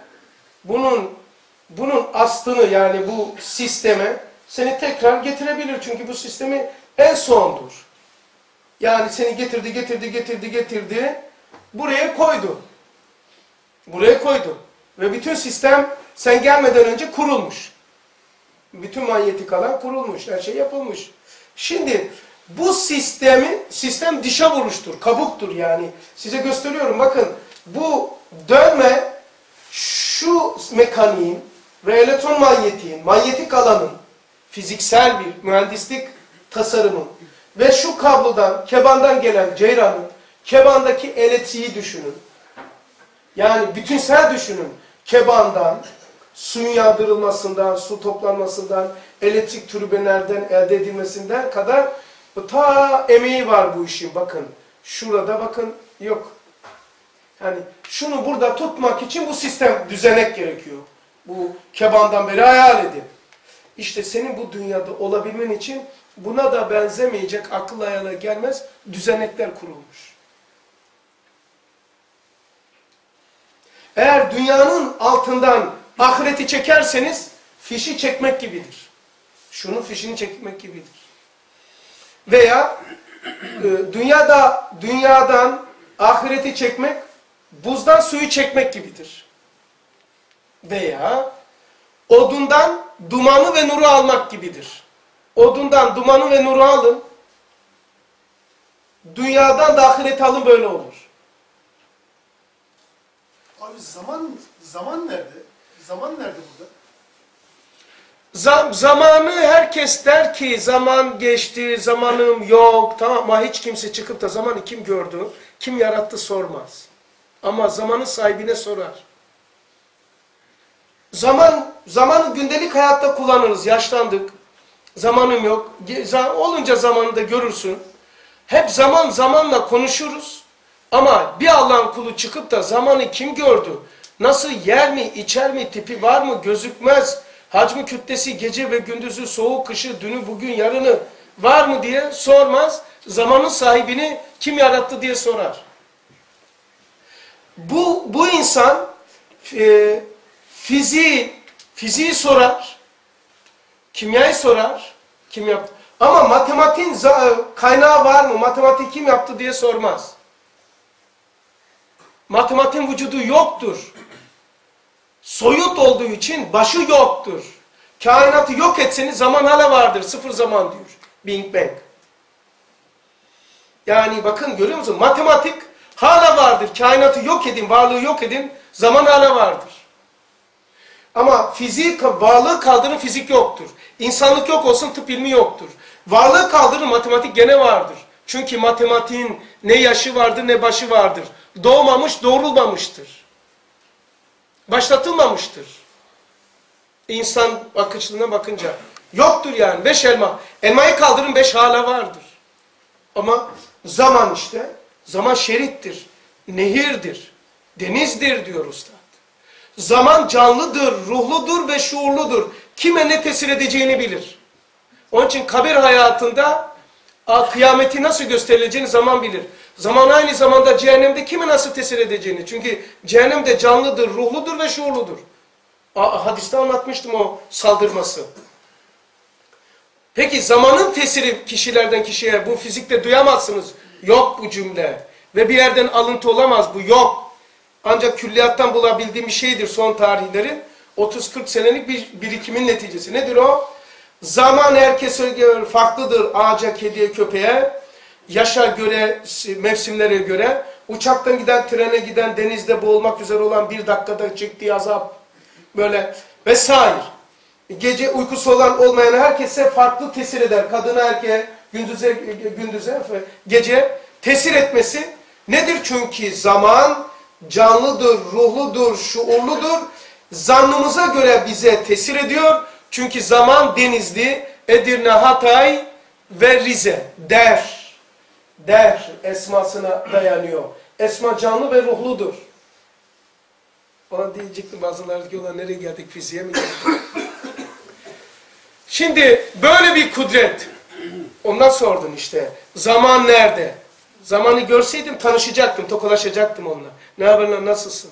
bunun aslını yani bu sisteme seni tekrar getirebilir. Çünkü bu sistemi en sondur. Yani seni getirdi. Buraya koydu. Buraya koydu. Ve bütün sistem sen gelmeden önce kurulmuş. Bütün manyetik alan kurulmuş. Her şey yapılmış. Şimdi bu sistem dışa vuruştur. Kabuktur yani. Size gösteriyorum. Bakın bu dönme şu mekaniğin ve elektron manyetiğin, manyetik alanın fiziksel bir mühendislik tasarımı ve şu kablodan, kebandan gelen ceyranın, kebandaki elektriği düşünün. Yani bütünsel düşünün. Kebandan, suyun yağdırılmasından, su toplanmasından, elektrik türbinlerden elde edilmesinden kadar ta emeği var bu işin. Bakın, şurada bakın yok. Yani şunu burada tutmak için bu sistem, düzenek gerekiyor. Bu kebandan beri hayal edin. İşte senin bu dünyada olabilmen için buna da benzemeyecek, akıl ayağına gelmez düzenekler kurulmuş. Eğer dünyanın altından ahireti çekerseniz fişi çekmek gibidir. Şunun fişini çekmek gibidir. Veya dünyadan ahireti çekmek buzdan suyu çekmek gibidir. Veya odundan dumanı ve nuru almak gibidir. Odundan dumanı ve nuru alın. Dünyadan da ahireti alın, böyle olur. Abi zaman nerede? Zaman nerede burada? Zamanı herkes der ki zaman geçti, zamanım yok, tamam, ama hiç kimse çıkıp da zamanı kim gördü, kim yarattı sormaz. Ama zamanın sahibine sorar. Zamanı gündelik hayatta kullanırız, yaşlandık, zamanım yok, olunca zamanı da görürsün. Hep zamanla konuşuruz ama bir Allah'ın kulu çıkıp da zamanı kim gördü, nasıl yer mi, içer mi, tipi var mı, gözükmez, hacmi kütlesi, gece ve gündüzü, soğuk kışı, dünü, bugün, yarını var mı diye sormaz. Zamanın sahibini kim yarattı diye sorar. Bu insan fiziği sorar, kimyayı sorar, kim yaptı. Ama matematiğin kaynağı var mı, matematiği kim yaptı diye sormaz. Matematiğin vücudu yoktur. Soyut olduğu için başı yoktur. Kainatı yok etseniz zaman hala vardır. Sıfır zaman diyor. Big Bang. Yani bakın, görüyor musun? Matematik hala vardır. Kainatı yok edin, varlığı yok edin. Zaman hala vardır. Ama fizik, varlığı kaldırın, fizik yoktur. İnsanlık yok olsun, tıp ilmi yoktur. Varlığı kaldırın, matematik gene vardır. Çünkü matematiğin ne yaşı vardır ne başı vardır. Doğmamış, doğrulmamıştır. Başlatılmamıştır. İnsan akışlığına bakınca. Yoktur yani. 5 elma. Elmayı kaldırın, 5 hala vardır. Ama zaman işte. Zaman şerittir. Nehirdir. Denizdir diyor Üstad. Zaman canlıdır, ruhludur ve şuurludur. Kime ne tesir edeceğini bilir. Onun için kabir hayatında kıyameti nasıl gösterileceğini zaman bilir. Zaman aynı zamanda cehennemde kime nasıl tesir edeceğini. Çünkü cehennemde canlıdır, ruhludur ve şuurludur. Hadiste anlatmıştım o saldırması. Peki zamanın tesiri kişilerden kişiye, bu fizikte duyamazsınız. Yok bu cümle. Ve bir yerden alıntı olamaz, bu yok. Ancak külliyattan bulabildiğim bir şeydir son tarihlerin. 30-40 senelik bir birikimin neticesi. Nedir o? Zaman herkese göre farklıdır, ağaca, kediye, köpeğe. Yaşa göre, mevsimlere göre. Uçaktan giden, trene giden, denizde boğulmak üzere olan 1 dakikada çektiği azap. Böyle vesaire. Gece uykusu olan olmayan herkese farklı tesir eder. Kadına, erkeğe, gündüze, gece tesir etmesi Nedir? Çünkü zaman canlıdır, ruhludur, şuurludur. Zannımıza göre bize tesir ediyor. Çünkü zaman Denizli, Edirne, Hatay ve Rize. Der esmasına dayanıyor. Esma canlı ve ruhludur. Bana diyecektim bazıları diyorlar nereye geldik, fiziğe mi geldik? Şimdi böyle bir kudret. Ondan sordun işte. Zaman nerede? Zamanı görseydim tanışacaktım, tokalaşacaktım onunla. Ne haber lan, nasılsın?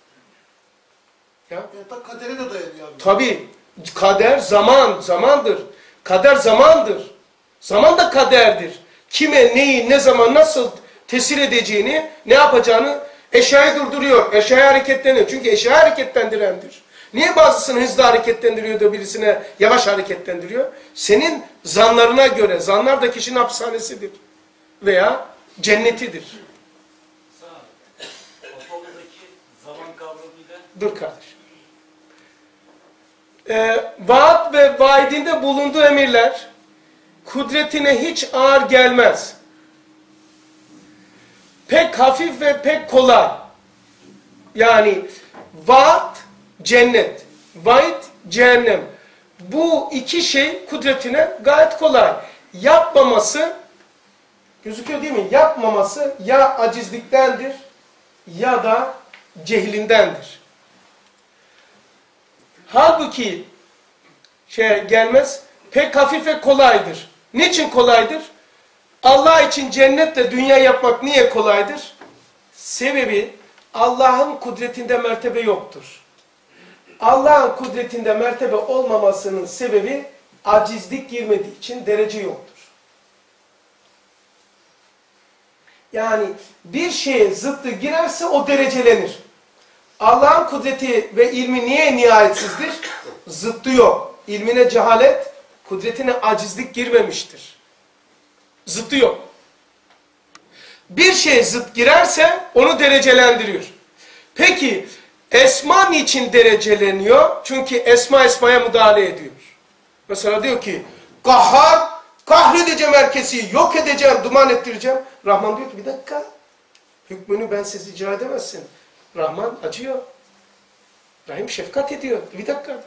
Ya? Hatta kadere de dayanıyor abi. Tabii. Kader zamandır. Kader zamandır. Zaman da kaderdir. Kime, neyi, ne zaman, nasıl tesir edeceğini, ne yapacağını eşyayı durduruyor. Eşyayı hareketleniyor. Çünkü eşyayı hareketlendirendir. Niye bazısını hızlı hareketlendiriyor da birisine yavaş hareketlendiriyor? Senin zanlarına göre. Zanlar da kişinin hapishanesidir. Veya cennetidir. Apollo'daki zaman kavramıyla Dur kardeşim. Vaat ve vaidinde bulunduğu emirler kudretine hiç ağır gelmez. Pek hafif ve pek kolay. Yani vaat cennet, vaid cehennem. Bu iki şey kudretine gayet kolay. Yapmaması, gözüküyor değil mi? Yapmaması ya acizliktendir ya da cehlindendir. Halbuki gelmez, pek hafif ve kolaydır. Niçin kolaydır? Allah için cennetle dünya yapmak niye kolaydır? Sebebi Allah'ın kudretinde mertebe yoktur. Allah'ın kudretinde mertebe olmamasının sebebi acizlik girmediği için derece yoktur. Yani bir şeye zıttı girerse o derecelenir. Allah'ın kudreti ve ilmi niye nihayetsizdir? Zıttı yok. İlmine cehalet, kudretine acizlik girmemiştir. Zıttı yok. Bir şey zıt girerse onu derecelendiriyor. Peki esma niçin dereceleniyor? Çünkü esma esmaya müdahale ediyor. Mesela diyor ki kahhar, kahredeceğim herkesi, yok edeceğim, duman ettireceğim. Rahman diyor ki bir dakika, hükmünü ben siz icra edemezsin. Rahman acıyor. Rahim şefkat ediyor. Bir dakika diyor.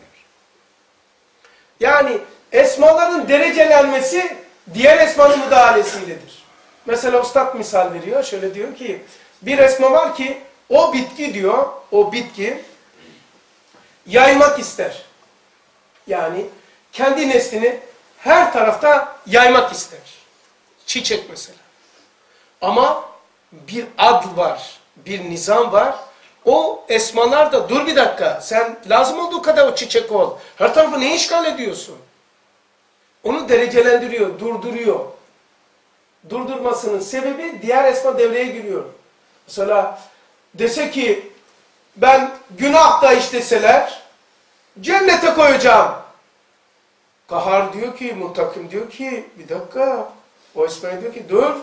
Yani esmaların derecelenmesi diğer esmanın müdahalesiyledir. Mesela Üstad misal veriyor. Şöyle diyor ki bir esma var ki o bitki diyor, o bitki yaymak ister. Yani kendi neslini her tarafta yaymak ister. Çiçek mesela. Ama bir adl var, bir nizam var. O esmalar da dur bir dakika, sen lazım olduğu kadar o çiçek ol. Her tarafı ne işgal ediyorsun? Onu derecelendiriyor, durduruyor. Durdurmasının sebebi diğer esma devreye giriyor. Mesela dese ki ben günah da işleseler cennete koyacağım. Kahhar diyor ki, Muntakim diyor ki bir dakika. O esmaya diyor ki dur.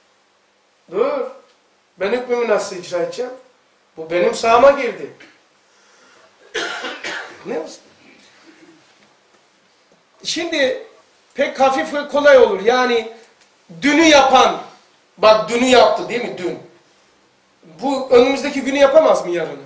Ben hükmümü nasıl icra edeceğim? Bu benim sahama girdi. Ne musun? Şimdi pek hafif ve kolay olur. Yani dünü yapan, bak dünü yaptı değil mi dün? Bu önümüzdeki günü yapamaz mı yarını?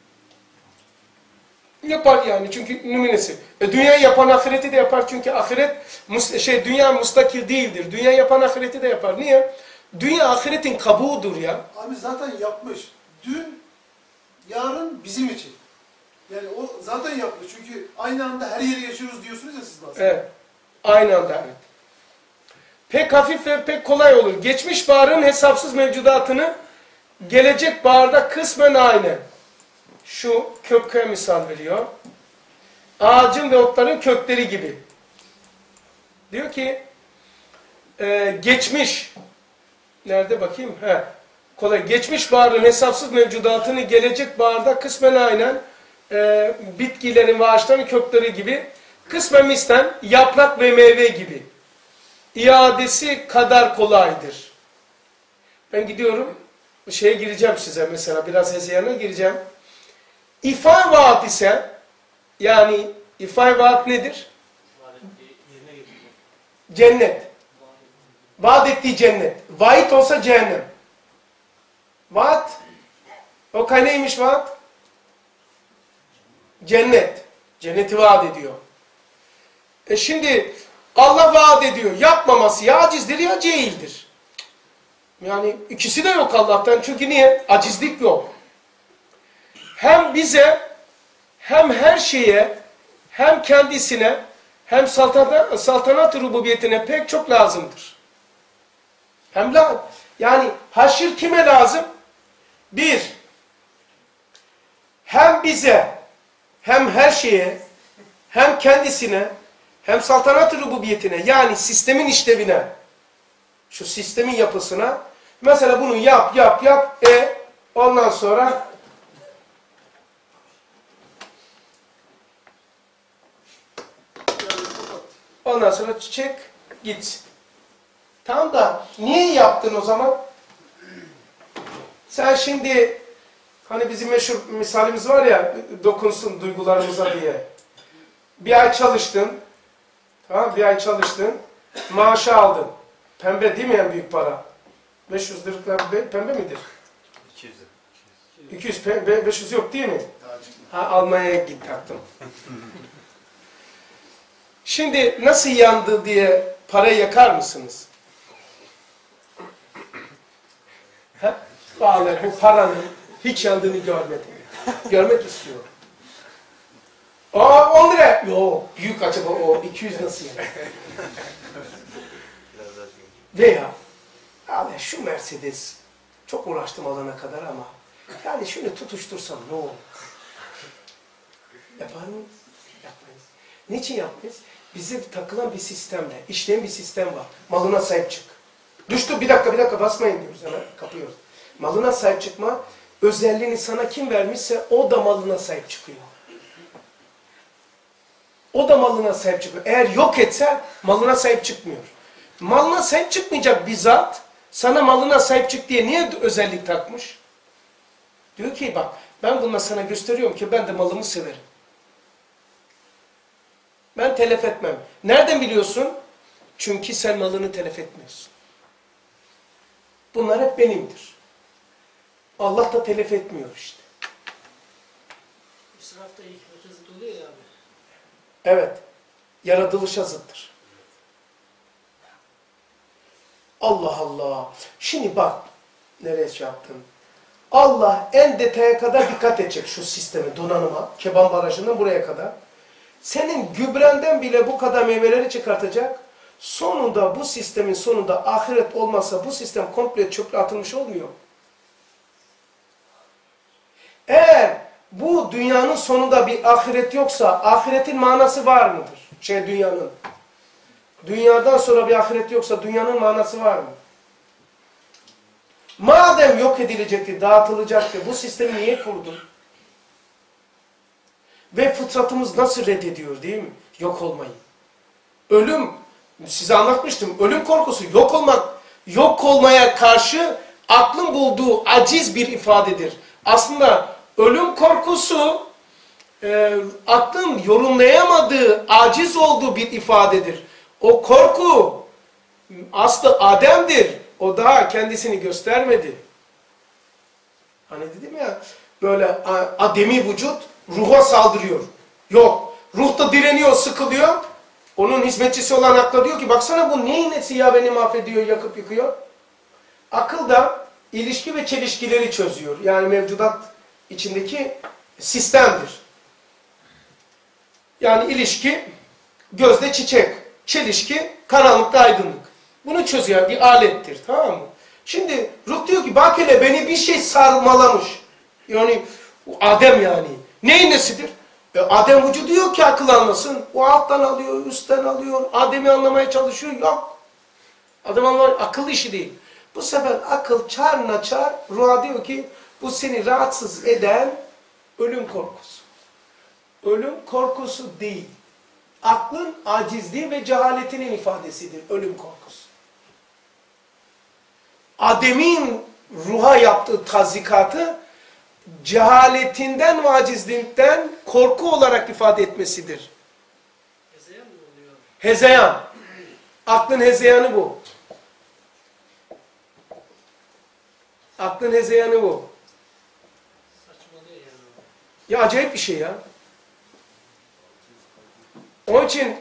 Yapar yani çünkü nümunesi. Dünyayı yapan ahireti de yapar çünkü ahiret dünya müstakil değildir. Dünya yapan ahireti de yapar. Niye? Dünya ahiretin kabuğudur ya. Abi zaten yapmış. Dün, yarın bizim için. Yani o zaten yapmış. Çünkü aynı anda her yeri yaşıyoruz diyorsunuz ya siz de aslında. Evet. Aynı anda evet. Pek hafif ve pek kolay olur. Geçmiş baharın hesapsız mevcudatını gelecek baharda kısmen aynı. Şu köke misal veriyor. Ağacın ve otların kökleri gibi. Diyor ki geçmiş nerede bakayım? Kolay. Geçmiş baharın hesapsız mevcudatını gelecek baharda kısmen aynen bitkilerin ve ağaçların kökleri gibi kısmen mislen yaprak ve meyve gibi. İadesi kadar kolaydır. Ben gidiyorum şeye gireceğim size mesela biraz hezeyana gireceğim. İfa vaat ise yani ifa vaat nedir? Cennet. Vaat ettiği cennet. Vaid olsa cehennem. Vaat. Okay neymiş vaat? Cennet. Cenneti vaat ediyor. Şimdi Allah vaat ediyor. Yapmaması ya acizdir ya cehildir. Yani ikisi de yok Allah'tan. Çünkü niye? Acizlik yok. Hem bize hem her şeye hem kendisine hem saltanat rububiyetine pek çok lazımdır. Yani haşir kime lazım? Bir, hem bize hem her şeye hem kendisine hem saltanat rububiyetine yani sistemin işlevine, şu sistemin yapısına mesela bunu yap ondan sonra çek git. Tamam da niye yaptın o zaman? Sen şimdi hani bizim meşhur misalimiz var ya dokunsun duygularımıza diye. Bir ay çalıştın. Tamam bir ay çalıştın. Maaşı aldın. Pembe değil mi en büyük para? 500 lira pembe midir? 200 pembe 500 yok değil mi? Ha Almanya'ya git taktım. Şimdi nasıl yandı diye parayı yakar mısınız? Vallahi bu paranın hiç yandığını görmedim. Görmek istiyorum. 10 lira. Yok büyük acaba o 200 nasıl yani? Veya abi şu Mercedes çok uğraştım alana kadar ama yani şunu tutuştursam ne olur? Yapar mıyız? Yapmayız. Niçin yapmayız? Bize takılan bir sistemle, işleyen bir sistem var. Malına sahip çık. Düştü bir dakika basmayın diyoruz hemen kapıyoruz. Malına sahip çıkma özelliğini sana kim vermişse o da malına sahip çıkıyor. O da malına sahip çıkıyor. Eğer yok etse malına sahip çıkmıyor. Malına sahip çıkmayacak bir zat sana malına sahip çık diye niye özellik takmış? Diyor ki bak ben bununla sana gösteriyorum ki ben de malımı severim. Ben telef etmem. Nereden biliyorsun? Çünkü sen malını telef etmiyorsun. Bunlar hep benimdir. Allah da telef etmiyor işte. İsrafta hikmete zıt oluyor ya abi. Evet. Yaratılışa zıttır. Allah Allah. Şimdi bak. Nereye şey yaptın? Allah en detaya kadar dikkat edecek şu sisteme, donanıma. Keban Barajı'ndan buraya kadar. Senin gübrenden bile bu kadar meyveleri çıkartacak. Sonunda bu sistemin sonunda ahiret olmazsa bu sistem komple çöple atılmış olmuyor. Eğer bu dünyanın sonunda bir ahiret yoksa ahiretin manası var mıdır? Dünyanın. Dünyadan sonra bir ahiret yoksa dünyanın manası var mı? Madem yok edilecekti, dağıtılacaktı bu sistemi niye kurdun? Ve fıtratımız nasıl reddediyor değil mi? Yok olmayı. Ölüm, size anlatmıştım. Ölüm korkusu yok olmaya karşı aklın bulduğu aciz bir ifadedir. Aslında ölüm korkusu aklın yorumlayamadığı, aciz olduğu bir ifadedir. O korku aslı Adem'dir. O daha kendisini göstermedi. Hani dedim ya böyle ademi vücut ruha saldırıyor. Yok. Ruh da direniyor, sıkılıyor. Onun hizmetçisi olan akla diyor ki baksana bu neyin nesi ya beni mahvediyor, yakıp yıkıyor. Akıl da ilişki ve çelişkileri çözüyor. Yani mevcudat içindeki sistemdir. Yani ilişki gözde çiçek, çelişki karanlıkta aydınlık. Bunu çözüyor bir alettir, tamam mı? Şimdi ruh diyor ki bak hele beni bir şey sarmalamış. Yani Adem yani. Neyin nesidir? Adem vücudu yok ki akıl anlasın. O alttan alıyor, üstten alıyor. Adem'i anlamaya çalışıyor. Yok. Adem anlamaya, akıl işi değil. Bu sefer akıl çarına çar, ruha diyor ki bu seni rahatsız eden ölüm korkusu. Ölüm korkusu değil. Aklın acizliği ve cehaletinin ifadesidir ölüm korkusu. Adem'in ruha yaptığı tazikatı cehaletinden ve acizlikten korku olarak ifade etmesidir. Hezeyan mı oluyor? Hezeyan. Aklın hezeyanı bu. Aklın hezeyanı bu. Saçmalıyor yani. Ya acayip bir şey ya. Onun için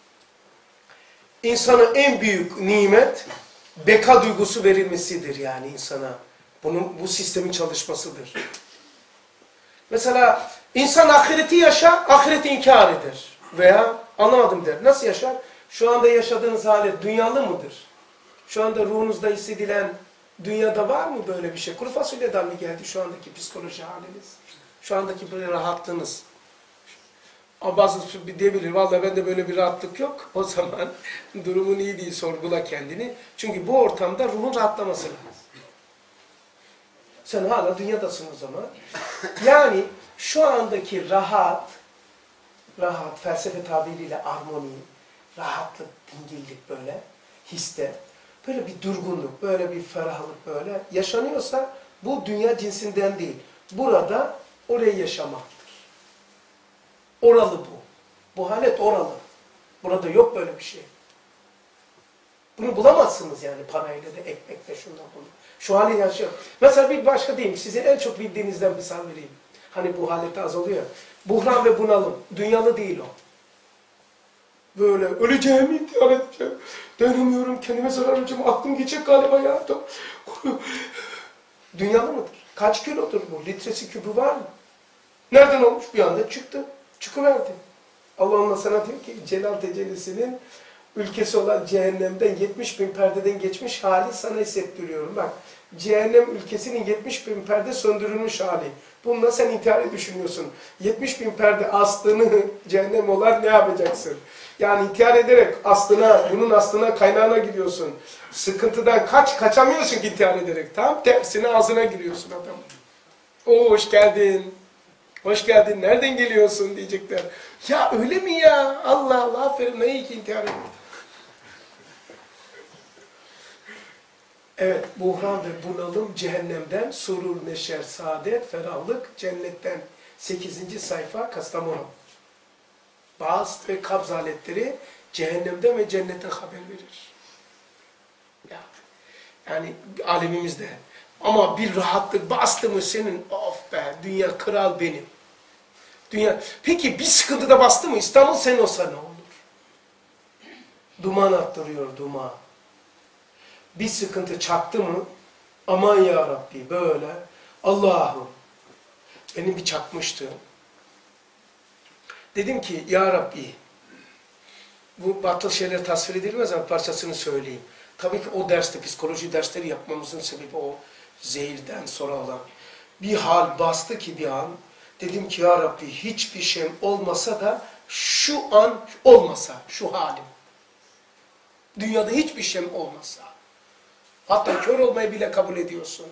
insana en büyük nimet beka duygusu verilmesidir yani insana. Bu sistemin çalışmasıdır. Mesela insan ahireti yaşar, ahireti inkar eder. Veya anlamadım der. Nasıl yaşar? Şu anda yaşadığınız hali dünyalı mıdır? Şu anda ruhunuzda hissedilen dünyada var mı böyle bir şey? Kuru fasulyeden mi geldi şu andaki psikoloji haliniz? Şu andaki böyle rahatlığınız? Ama bazısı diyebilir, vallahi bende böyle bir rahatlık yok. O zaman durumun iyi değil, sorgula kendini. Çünkü bu ortamda ruhun rahatlaması lazım. Sen hala dünyadasın o zaman. Yani şu andaki rahat felsefe tabiriyle armoni, rahatlık, dingillik böyle, histe, böyle bir durgunluk, böyle bir ferahlık böyle yaşanıyorsa bu dünya cinsinden değil. Burada orayı yaşamaktır. Oralı bu. Bu halet oralı. Burada yok böyle bir şey. Bunu bulamazsınız yani parayla da, ekmekle, şundan bunu. Şu hali yaşıyor. Mesela bir başka diyeyim, sizin en çok bildiğinizden misal vereyim. Hani bu halette az oluyor. Buhran ve bunalım. Dünyalı değil o. Böyle öleceğim, intihar edeceğim. Dayanamıyorum, kendime zarar vereceğim. Aklım geçecek galiba ya. Dünyalı mıdır? Kaç kilodur bu? Litresi kübü var mı? Nereden olmuş? Bir anda çıktı. Çıkıverdi. Allah onunla sana diyor ki Celal Tecelisi'nin ülkesi olan cehennemden 70.000 perdeden geçmiş hali sana hissettiriyorum. Bak, cehennem ülkesinin 70.000 perde söndürülmüş hali. Bununla sen intiharı düşünüyorsun. 70.000 perde aslını cehennem olar ne yapacaksın? Yani intihar ederek aslına, bunun aslına, kaynağına giriyorsun. Sıkıntıdan kaçamıyorsun ki intihar ederek. Tam tersine ağzına giriyorsun adam. Oo, hoş geldin. Hoş geldin, nereden geliyorsun diyecekler. Ya öyle mi ya? Allah Allah, aferin, ne iyi ki intihar ettin. Evet, buhran ve bunalım cehennemden, surur, neşer, saadet, ferahlık, cennetten. 8. sayfa Kastamonu. Bast ve kabz aletleri cehennemden ve cennetten haber verir. Yani alemimizde. Ama bir rahatlık bastı mı senin, of be, dünya kral benim. Dünya. Peki bir sıkıntıda bastı mı, İstanbul senin olsa ne olur? Duman attırıyor, duman. Bir sıkıntı çaktı mı, aman ya Rabbi böyle, Allah'ım, benim bir çakmıştı. Dedim ki, ya Rabbi, bu batıl şeyler tasvir edilmez ama parçasını söyleyeyim. Tabii ki o derste, psikoloji dersleri yapmamızın sebebi o zehirden sonra olan. Bir hal bastı ki bir an, dedim ki ya Rabbi hiçbir şeyim olmasa da şu an olmasa, şu halim. Dünyada hiçbir şeyim olmasa. Hatta kör olmayı bile kabul ediyorsun.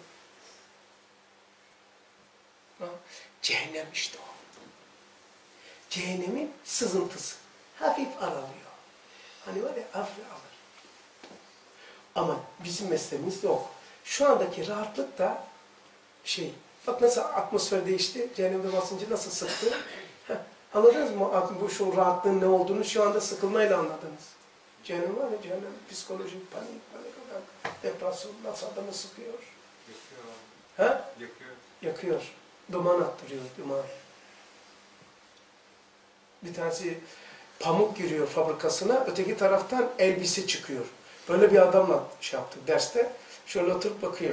Cehennem işte o. Cehennemin sızıntısı. Hafif aralıyor. Hani var ya hafif alır. Ama bizim mesleğimiz yok. Şu andaki rahatlık da bak nasıl atmosfer değişti, cehennemde basıncı nasıl sıktı. Anladınız mı? Bu şu rahatlığın ne olduğunu şu anda sıkılmayla anladınız. Cehennem var ya, cehennem psikolojik, panik, depresyon nasıl adamı sıkıyor. Yakıyor. Ha? Yakıyor. Yakıyor. Duman attırıyor, duman. Bir tanesi pamuk giriyor fabrikasına, öteki taraftan elbise çıkıyor. Böyle bir adamla yaptık derste. Şöyle oturup bakıyor.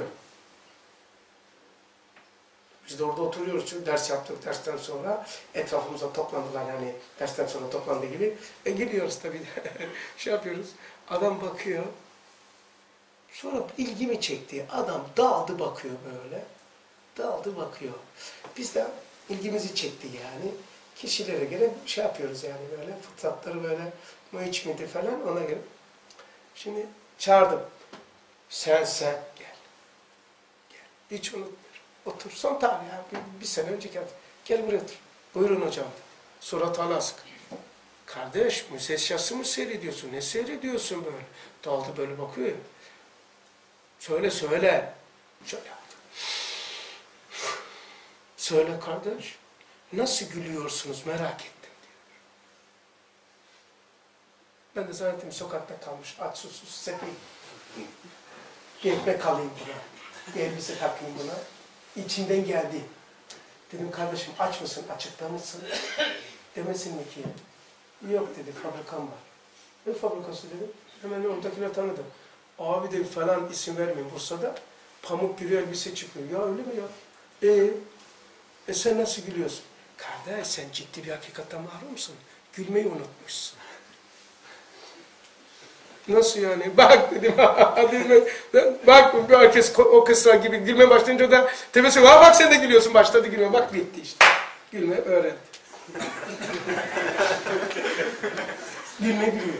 Biz de orada oturuyoruz çünkü ders yaptık, dersten sonra etrafımıza toplandılar yani dersten sonra toplandığı gibi. Gidiyoruz tabii yapıyoruz. Adam bakıyor. Sonra ilgimi çekti. Adam daldı bakıyor böyle. Daldı bakıyor. Biz de ilgimizi çekti yani. Kişilere göre yapıyoruz yani böyle. Fıtratları böyle mühiç miydi falan ona göre. Şimdi çağırdım. Sen gel. Gel. Hiç unutmuyorum. Otur. Son tarih ya. Bir sene önce geldi. Gel buraya otur. Buyurun hocam. Surat asık. Kardeş, müsesyası mı seyrediyorsun? Ne seyrediyorsun böyle? Daldı böyle bakıyor ya. Söyle. Şöyle yaptı. Söyle kardeş. Nasıl gülüyorsunuz merak ettim diyor. Ben de zannettim sokakta kalmış. Aç susuz, sefil. Bir ekmek alayım buna. elbise takayım buna. İçinden geldi. Dedim kardeşim aç mısın, açıkta mısın? Demesin mi ki? Yok dedi, fabrikam var. Ne fabrikası dedim. Hemen oradakiler tanıdım. Abi dedi falan isim vermeyin Bursa'da. Pamuk gibi elbise çıkıyor. Ya öyle mi ya? Sen nasıl gülüyorsun? Kardeş sen ciddi bir hakikatten mahrumsun. Gülmeyi unutmuşsun. Nasıl yani? Bak dedim. Bak herkes o kısra gibi gülmeye başlayınca da tepesi var. Bak sen de gülüyorsun. Başladı gülmeye. Bak bitti işte. Gülme öğrendi. Gülme gülüyor.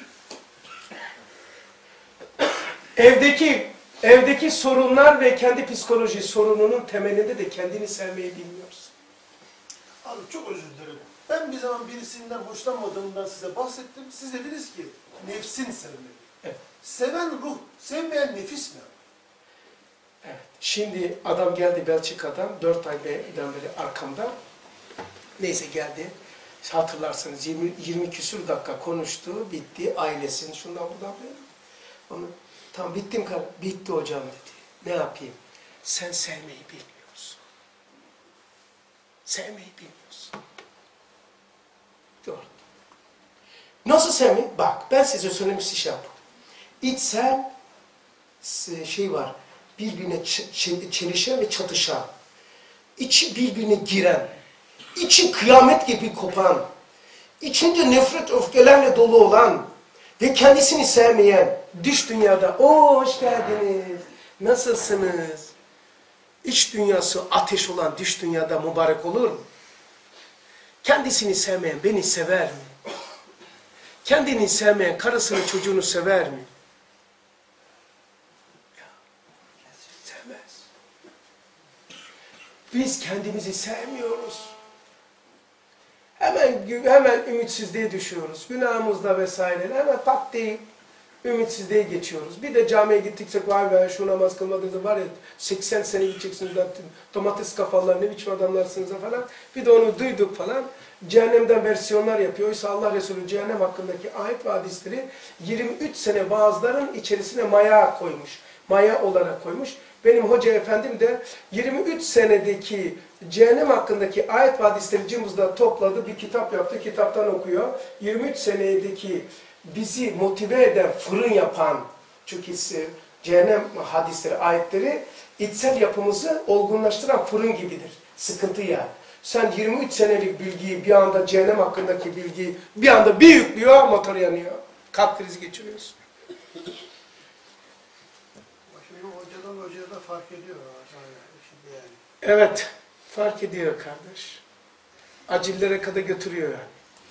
Evdeki sorunlar ve kendi psikoloji sorununun temelinde de kendini sevmeyi bilmiyoruz. Abi çok özür dilerim. Ben bir zaman birisinden hoşlanmadığımdan size bahsettim. Siz dediniz ki nefsin sevmeli. Evet. Seven ruh, sevmeyen nefis mi? Evet. Şimdi adam geldi Belçika'dan 4 aydan beri arkamda. Neyse geldi. Hatırlarsınız 20 küsur dakika konuştu, bitti. Ailesini şundan buradan böyle. Onu tam bittim bitti hocam dedi. Ne yapayım? Sen sevmeyi bilmiyorsun. Sevmeyi bilmiyorsun. Doğru. Nasıl sevmeyi? Bak ben size söyleyeyim şey yapın. İçsel şey var. Birbirine çelişen ve çatışan. İçi birbirine giren. İçi kıyamet gibi kopan. İçince nefret öfkelerle dolu olan ve kendisini sevmeyen dış dünyada hoş geldiniz. Nasılsınız? İç dünyası ateş olan dış dünyada mübarek olur mu? Kendisini sevmeyen beni sever mi? Kendini sevmeyen karısını çocuğunu sever mi? Sevmez. Biz kendimizi sevmiyoruz. Hemen ümitsizliğe düşüyoruz. Günahımızda vesaire. Hemen tak deyip ümitsizliğe geçiyoruz. Bir de camiye gittiksek vay be şu namaz kılmadığınızda var ya 80 sene gideceksiniz domates kafalar ne biçim adamlarsınız falan. Bir de onu duyduk falan. Cehennemden versiyonlar yapıyor. Oysa Allah Resulü cehennem hakkındaki ayet ve hadisleri 23 sene vaazların içerisine maya koymuş. Maya olarak koymuş. Benim hoca efendim de 23 senedeki cehennem hakkındaki ayet ve hadisleri cımbızda topladı. Bir kitap yaptı. Kitaptan okuyor. 23 senedeki bizi motive eden, fırın yapan çünkü cehennem hadisleri, ayetleri içsel yapımızı olgunlaştıran fırın gibidir. Sıkıntı ya. Sen 23 senelik bilgiyi bir anda cehennem hakkındaki bilgiyi bir anda bir yüklüyor, motor yanıyor. Kalp krizi geçiriyorsun. Şimdi hocadan hocaya da fark ediyor. Şimdi yani. Evet, fark ediyor kardeş. Acillere kadar götürüyor yani.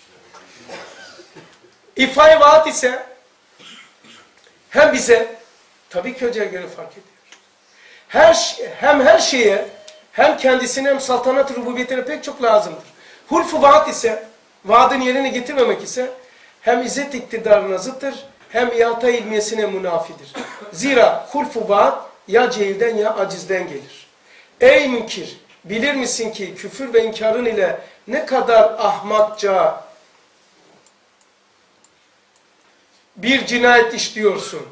İfai vaat ise hem bize, tabii ki hocaya göre fark ediyor. Hem her şeye, hem kendisine hem saltanat-ı rububiyetine pek çok lazımdır. Hulf-u vaat ise, vaadin yerine getirmemek ise hem izzet iktidarına zıttır, hem ihata ilmiyesine münafidir. Zira hulf-u vaat ya cehilden ya acizden gelir. Ey münkir, bilir misin ki küfür ve inkarın ile ne kadar ahmakça bir cinayet işliyorsun.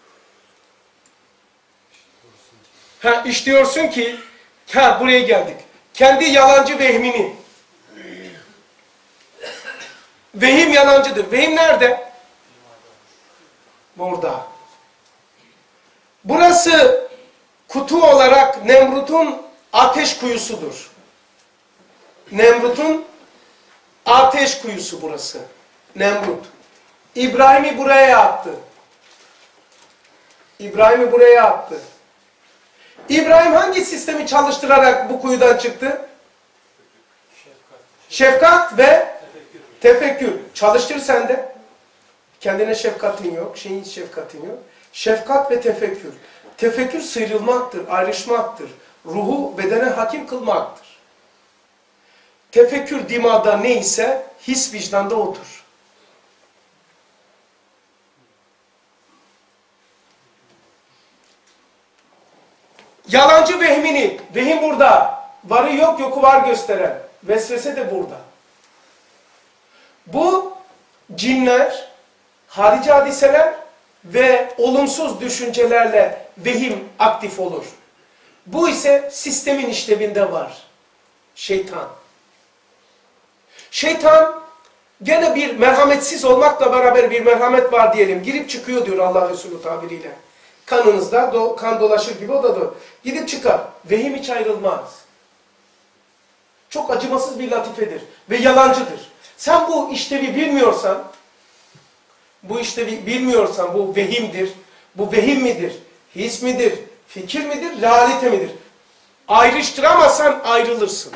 İşliyorsun ki, buraya geldik. Kendi yalancı vehmini. Vehim yalancıdır. Vehim nerede? Burada. Burası kutu olarak Nemrut'un ateş kuyusudur. Nemrut'un ateş kuyusu burası. Nemrut. İbrahim'i buraya attı. İbrahim'i buraya attı. İbrahim hangi sistemi çalıştırarak bu kuyudan çıktı? Şefkat ve tefekkür. Çalıştır sen de. Kendine şefkatin yok, şeyin şefkatin yok. Şefkat ve tefekkür. Tefekkür sıyrılmaktır, ayrışmaktır. Ruhu bedene hakim kılmaktır. Tefekkür dimada neyse his vicdanda otur. Yalancı vehmini, vehim burada, varı yok yoku var gösteren, vesvese de burada. Bu cinler, harici hadiseler ve olumsuz düşüncelerle vehim aktif olur. Bu ise sistemin işlevinde var. Şeytan. Şeytan gene bir merhametsiz olmakla beraber bir merhamet var diyelim. Girip çıkıyor diyor Allah Resulü tabiriyle. Kanınızda kan dolaşır gibi o da doğru. Gidip çıkar. Vehim hiç ayrılmaz. Çok acımasız bir latifedir. Ve yalancıdır. Sen bu işlevi bilmiyorsan, bu vehimdir. Bu vehim midir? His midir? Fikir midir? Realite midir? Ayrıştıramazsan ayrılırsın.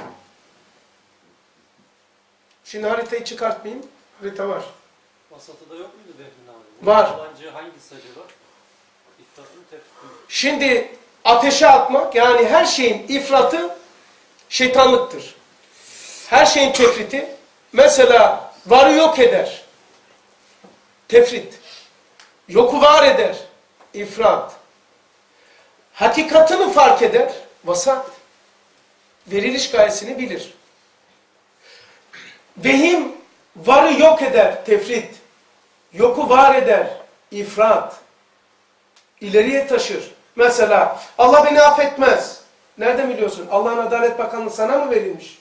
Şimdi haritayı çıkartmayayım. Harita var. Vasatıda yok muydu Behrin abi? Var. Yalancı hangisi acaba? İfratın tefkiri. Şimdi ateşe atmak, yani her şeyin ifratı şeytanlıktır. Her şeyin tefriti, mesela varı yok eder. Tefrit. Yoku var eder. İfrat. Hakikatını fark eder. Vasat. Veriliş gayesini bilir. Vehim varı yok eder. Tefrit. Yoku var eder. İfrat. İleriye taşır. Mesela Allah beni affetmez. Nereden biliyorsun? Allah'ın Adalet Bakanlığı sana mı verilmiş?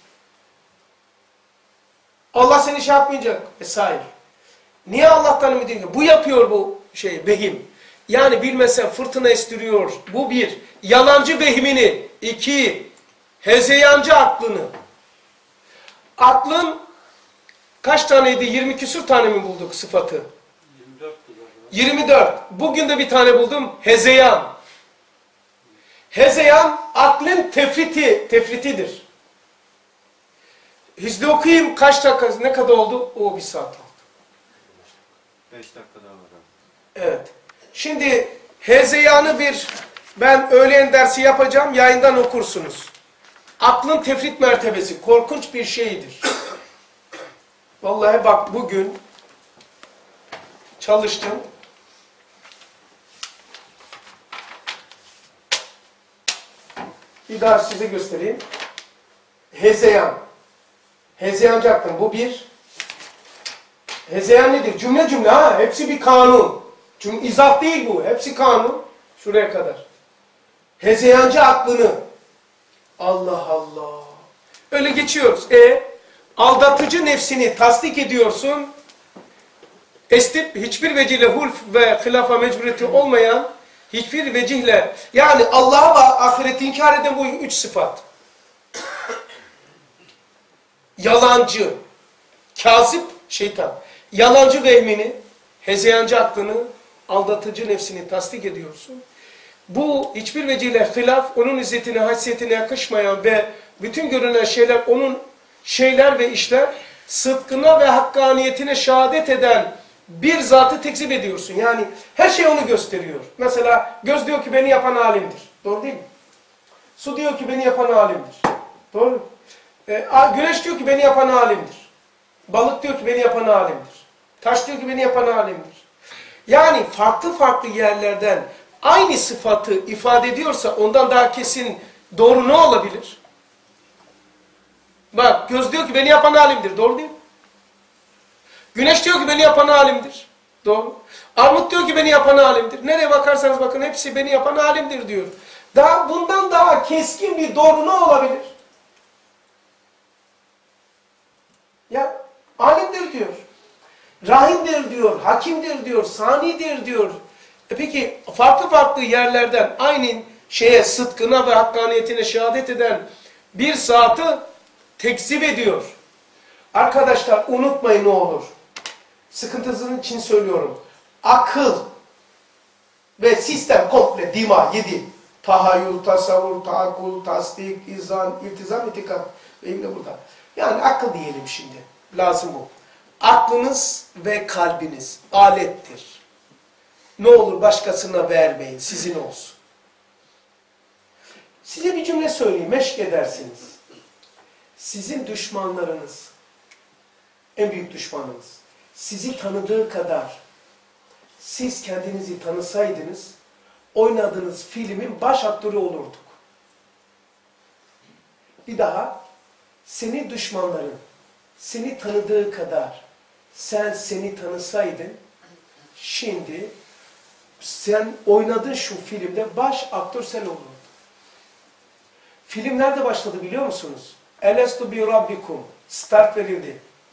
Allah seni şey yapmayacak. Vesaire. Niye Allah'tan ümit ediyor? Bu yapıyor bu vehim. Yani bilmesen fırtına estiriyor. Bu bir. Yalancı vehmini. İki. Hezeyancı aklını. Aklın kaç taneydi? 20 küsur tane mi bulduk sıfatı? 24 24. Bugün de bir tane buldum. Hezeyan. Hezeyan aklın tefritidir. Hızlı okuyayım. Kaç dakika, ne kadar oldu? O 1 saat oldu. 5 dakika daha var abi. Evet. Şimdi hezeyanı ben öğleyen dersi yapacağım. Yayından okursunuz. Aklın tefrit mertebesi. Korkunç bir şeydir. Vallahi bak bugün çalıştım. Bir daha size göstereyim. Hezeyan. Hezeyancı aklın. Bu bir. Hezeyan nedir? Cümle cümle ha. Hepsi bir kanun. Çünkü izah değil bu. Hepsi kanun. Şuraya kadar. Hezeyancı aklını. Allah Allah. Öyle geçiyoruz. Aldatıcı nefsini tasdik ediyorsun. Hiçbir vecihle hulf ve hilafa mecburiyeti olmayan hiçbir vecihle, yani Allah'a ve ahireti inkar eden bu 3 sıfat. Yalancı, kazip, şeytan. Yalancı vehmini, hezeyancı aklını, aldatıcı nefsini tasdik ediyorsun. Bu hiçbir vecihle hilaf, onun izzetine, haysiyetine yakışmayan ve bütün görünen şeyler, onun şeyler ve işler, sıdkına ve hakkaniyetine şehadet eden bir zatı tekzip ediyorsun. Yani her şey onu gösteriyor. Mesela göz diyor ki beni yapan alimdir. Doğru değil mi? Su diyor ki beni yapan alimdir. Doğru mu? Güneş diyor ki beni yapan alimdir. Balık diyor ki beni yapan alimdir. Taş diyor ki beni yapan alimdir. Yani farklı farklı yerlerden aynı sıfatı ifade ediyorsa ondan daha kesin doğru ne olabilir? Bak göz diyor ki beni yapan alimdir. Doğru değil mi? Güneş diyor ki beni yapan alimdir. Doğru. Armut diyor ki beni yapan alimdir. Nereye bakarsanız bakın hepsi beni yapan alimdir diyor. Bundan daha keskin bir doğru ne olabilir? Ya alimdir diyor. Rahimdir diyor. Hakimdir diyor. Sanidir diyor. Peki farklı farklı yerlerden aynı şeye, sıdkına ve hakkaniyetine şehadet eden bir zatı tekzip ediyor. Arkadaşlar unutmayın ne olur. Sıkıntısının için söylüyorum. Akıl ve sistem komple, dima, 7. Tahayyül, tasavvur, taakkul, tasdik, izan, iltizam, itikat. Benim de burada. Yani akıl diyelim şimdi. Lazım bu. Aklınız ve kalbiniz alettir. Ne olur başkasına vermeyin. Sizin olsun. Size bir cümle söyleyeyim. Meşk edersiniz. Sizin düşmanlarınız, en büyük düşmanınız, sizi tanıdığı kadar siz kendinizi tanısaydınız, oynadığınız filmin baş aktörü olurduk. Bir daha, senin düşmanların seni tanıdığı kadar sen seni tanısaydın, şimdi sen oynadığın şu filmde baş aktör sen olurdun. Film nerede başladı biliyor musunuz? Elestu bi rabbikum. Start verildi.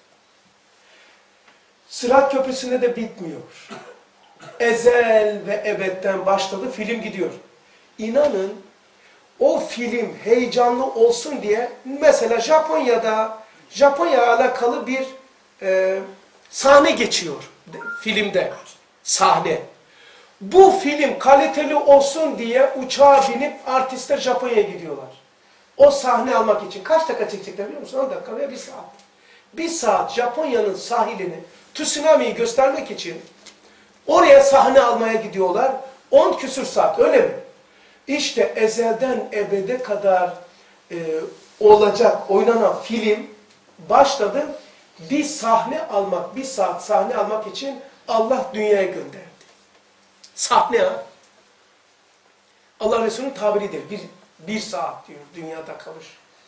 Sırat Köprüsü'nde de bitmiyor. Ezel ve ebedden başladı, film gidiyor. İnanın o film heyecanlı olsun diye mesela Japonya alakalı bir sahne geçiyor filmde. Sahne. Bu film kaliteli olsun diye uçağa binip artistler Japonya'ya gidiyorlar. O sahne almak için. Kaç dakika çekecekler biliyor musun? 10 dakika veya 1 saat. 1 saat Japonya'nın sahilini, tsunami'yi göstermek için oraya sahne almaya gidiyorlar. 10 küsür saat, öyle mi? İşte ezelden ebede kadar olacak, oynanan film başladı. Bir sahne almak, 1 saat sahne almak için Allah dünyaya gönderdi. Sahne ha. Allah Resulü'nün tabiridir. Bir saat diyor, dünyada kalır.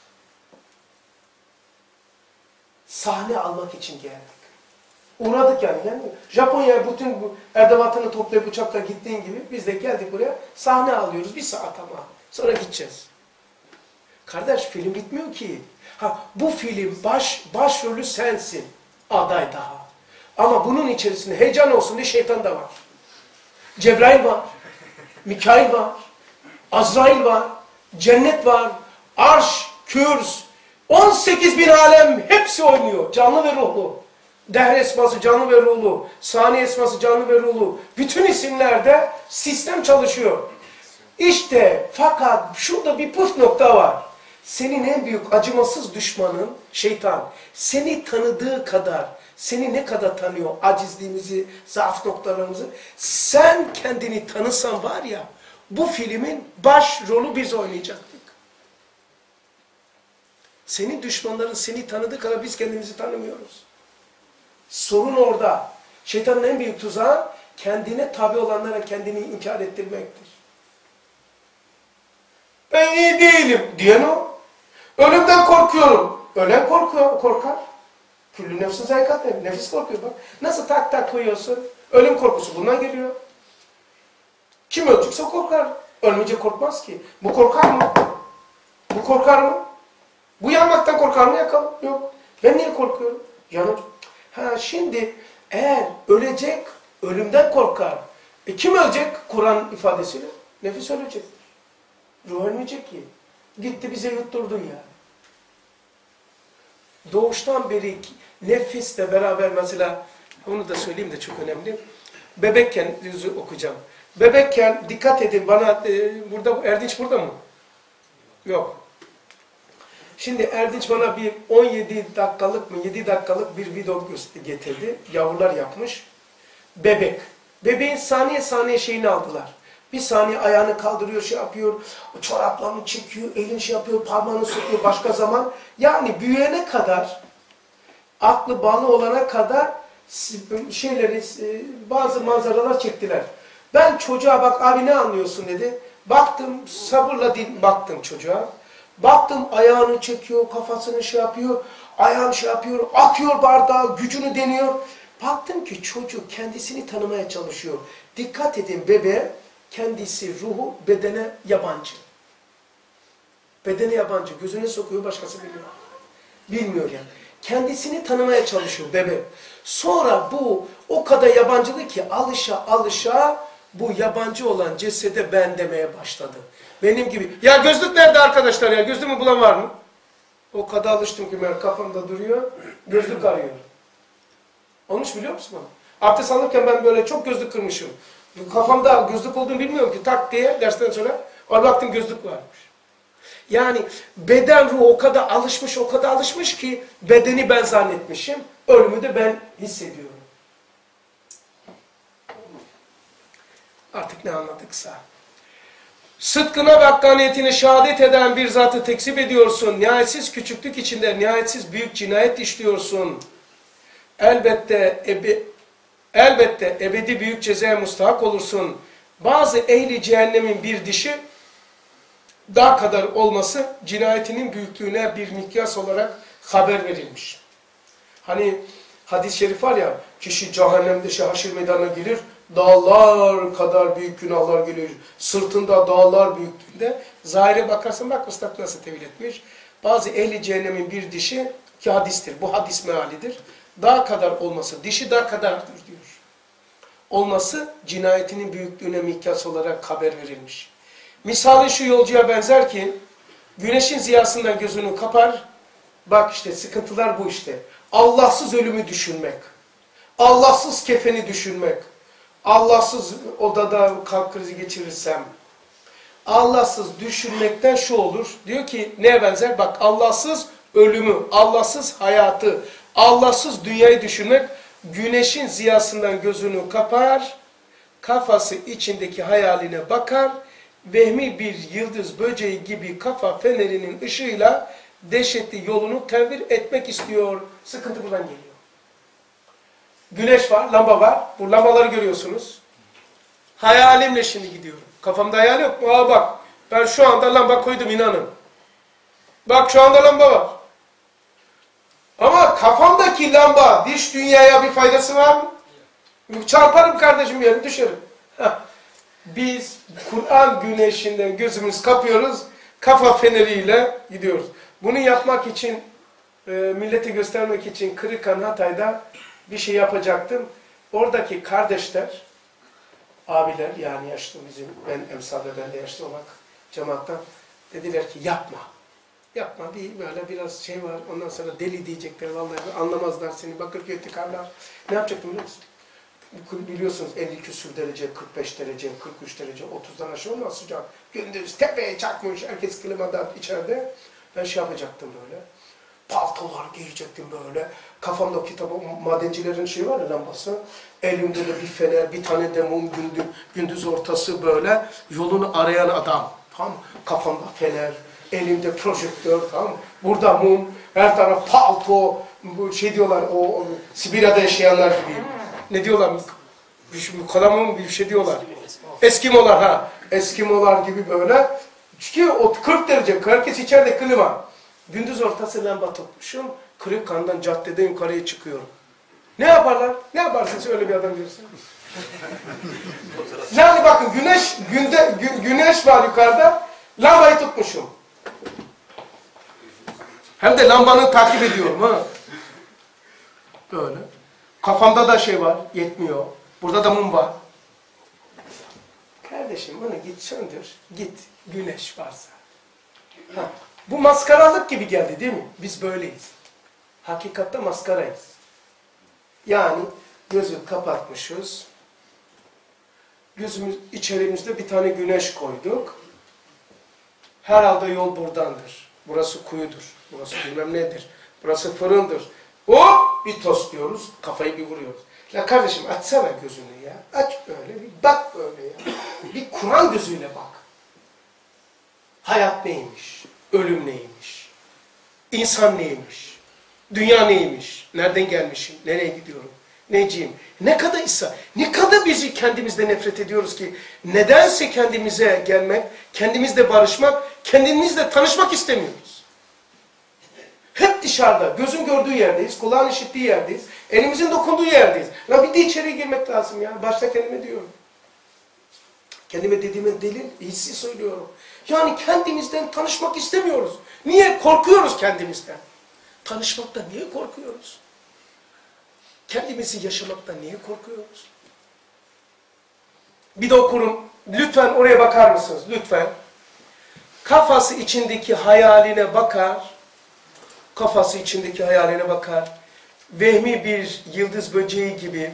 Sahne almak için geldik. Uğradık yani. Japonya'ya bütün bu erdevatını toplayıp uçakla gittiğin gibi biz de geldik buraya. Sahne alıyoruz 1 saat ama. Sonra gideceğiz. Kardeş film bitmiyor ki. Bu film başrolü sensin. Aday daha. Ama bunun içerisinde heyecan olsun diye şeytan da var. Cebrail var. Mikail var. Azrail var. Cennet var. Arş, kürs. 18.000 alem hepsi oynuyor. Canlı ve ruhlu. Dehr esması canlı ve ruhlu. Saniye esması canlı ve ruhlu. Bütün isimlerde sistem çalışıyor. İşte fakat şurada bir püf nokta var. Senin en büyük acımasız düşmanın şeytan. Seni tanıdığı kadar, seni ne kadar tanıyor, acizliğimizi, zaaf noktalarımızı. Sen kendini tanısan var ya, bu filmin başrolü biz oynayacaktık. Senin düşmanların seni tanıdığı kadar biz kendimizi tanımıyoruz. Sorun orada. Şeytanın en büyük tuzağı kendine tabi olanlara kendini inkar ettirmektir. Ben iyi değilim diyen o. Ölümden korkuyorum. Ölen korkar. Küllü nefsin zaykat ne? Nefis korkuyor bak. Nasıl tak tak koyuyorsun? Ölüm korkusu bundan geliyor. Kim ölecekse korkar. Ölmeyecek korkmaz ki. Bu korkar mı? Bu korkar mı? Bu yanmaktan korkar mı yakalım? Yok. Ben niye korkuyorum? Yanır. Şimdi eğer ölecek, ölümden korkar. Kim ölecek? Kur'an ifadesiyle. Nefis ölecek. Ruh ölmeyecek ki. Gitti bize yutturdu ya. Doğuştan beri nefisle beraber mesela, onu da söyleyeyim de çok önemli. Bebekken okuyacağım. Bebekken dikkat edin bana, burada Erdinç burada mı? Yok. Şimdi Erdinç bana bir 17 dakikalık mı 7 dakikalık bir video getirdi. Yavrular yapmış. Bebek. Bebeğin saniye saniye şeyini aldılar. Bir saniye ayağını kaldırıyor, şey yapıyor, çoraplarını çekiyor, elini şey yapıyor, parmağını sokuyor başka zaman. Yani büyüyene kadar, aklı bağlı olana kadar bazı manzaralar çektiler. Ben çocuğa bak abi ne anlıyorsun dedi. Baktım sabırla baktım çocuğa. Baktım ayağını çekiyor, kafasını şey yapıyor, ayağını şey yapıyor, atıyor bardağı, gücünü deniyor. Baktım ki çocuk kendisini tanımaya çalışıyor. Dikkat edin bebeğe, kendisi ruhu bedene yabancı. Bedene yabancı, gözüne sokuyor başkası biliyor. Bilmiyor yani. Kendisini tanımaya çalışıyor bebek. Sonra bu o kadar yabancılık ki alışa bu yabancı olan cesede ben demeye başladı. Benim gibi. Ya gözlük nerede arkadaşlar ya? Gözlüğümü bulan var mı? O kadar alıştım ki ben kafamda duruyor. Gözlük arıyor. Olmuş biliyor musun bana? Abdest alırken ben böyle çok gözlük kırmışım. Kafamda gözlük olduğunu bilmiyorum ki tak diye dersten sonra. Baktım gözlük varmış. Yani beden ruhu o kadar alışmış ki bedeni ben zannetmişim. Ölümü de ben hissediyorum. Artık ne anladıksa. Sıdkına ve hakkaniyetine şehadet eden bir zatı tekzip ediyorsun. Nihayetsiz küçüklük içinde nihayetsiz büyük cinayet işliyorsun. Elbette ebedi büyük cezaya müstahak olursun. Bazı ehli cehennemin bir dişi daha kadar olması cinayetinin büyüklüğüne bir mikyas olarak haber verilmiş. Hani hadis-i şerif var ya, kişi cehennemde haşir meydanına gelir, Dağlar kadar büyük günahlar geliyor. Sırtında dağlar büyüklüğünde. Zahire bakarsan bak Üstad nasıl tevil etmiş. Bazı ehli cehennemin bir dişi ki hadistir. Bu hadis mealidir. Dağ kadar olması, dişi dağ kadardır diyor. Olması cinayetinin büyüklüğüne mikyas olarak haber verilmiş. Misali şu yolcuya benzer ki güneşin ziyasından gözünü kapar. Bak işte sıkıntılar bu işte. Allahsız ölümü düşünmek. Allahsız kefeni düşünmek. Allahsız odada kalp krizi geçirirsem. Allahsız düşünmekten şu olur. Diyor ki neye benzer? Bak Allahsız ölümü, Allahsız hayatı, Allahsız dünyayı düşünmek. Güneşin ziyasından gözünü kapar. Kafası içindeki hayaline bakar. Vehmi bir yıldız böceği gibi kafa fenerinin ışığıyla dehşetli yolunu tevir etmek istiyor. Sıkıntı buradan geliyor. Güneş var, lamba var. Bu lambaları görüyorsunuz. Hayalimle şimdi gidiyorum. Kafamda hayal yok mu? Aa bak, ben şu anda lamba koydum inanın. Bak şu anda lamba var. Ama kafamdaki lamba dış dünyaya bir faydası var mı? Çarparım kardeşim yerim, düşerim. Biz Kur'an güneşinden gözümüz kapıyoruz, kafa feneriyle gidiyoruz. Bunu yapmak için, millete göstermek için Kırıkhan Hatay'da bir şey yapacaktım. Oradaki kardeşler, abiler yani yaşlı bizim, ben emsalde ben de yaşlı olarak cemaattan dediler ki yapma. Yapma, böyle biraz şey var, ondan sonra deli diyecekler vallahi anlamazlar seni, Bakırköy tıkarlar. Ne yapacaktım biliyor musun? Biliyorsunuz 50 küsur derece, 45 derece, 43 derece, 30'dan aşağı olmaz sıcak. Gündüz tepeye çakmış, herkes klimada içeride. Ben şey yapacaktım böyle. Paltolar giyecektim böyle. Kafamda kitabı, madencilerin şeyi var ya lambası. Elimde de bir fener, bir tane de mum gündüz ortası böyle. Yolunu arayan adam. Tamam mı? Kafamda fener, elimde projektör, tamam mı? Burada mum, her taraf palto. Bu şey diyorlar, o Sibirya'da yaşayanlar gibi. Ne diyorlar? Kalamam bir şey diyorlar. Eskimolar ha. Eskimolar gibi böyle. Çünkü o 40 derece, herkes içeride klima. Gündüz ortası lamba tutmuşum. Kırıkhan'dan caddede yukarıya çıkıyorum. Ne yaparlar? Ne yaparsınız öyle bir adam görürsen? Yani bakın güneş var yukarıda. Lambayı tutmuşum. Hem de lambanı takip ediyorum ha. Böyle. Kafamda da şey var, yetmiyor. Burada da mum var. Kardeşim bunu git söndür, git güneş varsa. Ha. Bu maskaralık gibi geldi değil mi? Biz böyleyiz. Hakikatte maskarayız. Yani gözü kapatmışız. Gözümüz içerimizde bir tane güneş koyduk. Herhalde yol buradandır. Burası kuyudur. Burası bilmem nedir. Burası fırındır. Hop bir tost diyoruz. Kafayı bir vuruyoruz. Ya kardeşim açsana gözünü ya. Aç böyle bir bak böyle ya. Bir Kur'an gözüyle bak. Hayat neymiş? Ölüm neymiş? İnsan neymiş? Dünya neymiş? Nereden gelmişim? Nereye gidiyorum? Neciyim? Ne kadar ne kadar bizi kendimizde nefret ediyoruz ki nedense kendimize gelmek, kendimizle barışmak, kendimizle tanışmak istemiyoruz. Hep dışarıda, gözün gördüğü yerdeyiz, kulağın işittiği yerdeyiz, elimizin dokunduğu yerdeyiz. Ya bir de içeriye girmek lazım ya. Başta kendime diyorum. Kendime dediğime delil, hissi söylüyorum. Yani kendimizden tanışmak istemiyoruz. Niye? Korkuyoruz kendimizden. Tanışmaktan niye korkuyoruz? Kendimizi yaşamaktan niye korkuyoruz? Bir de okurum. Lütfen oraya bakar mısınız? Lütfen. Kafası içindeki hayaline bakar. Kafası içindeki hayaline bakar. Vehmi bir yıldız böceği gibi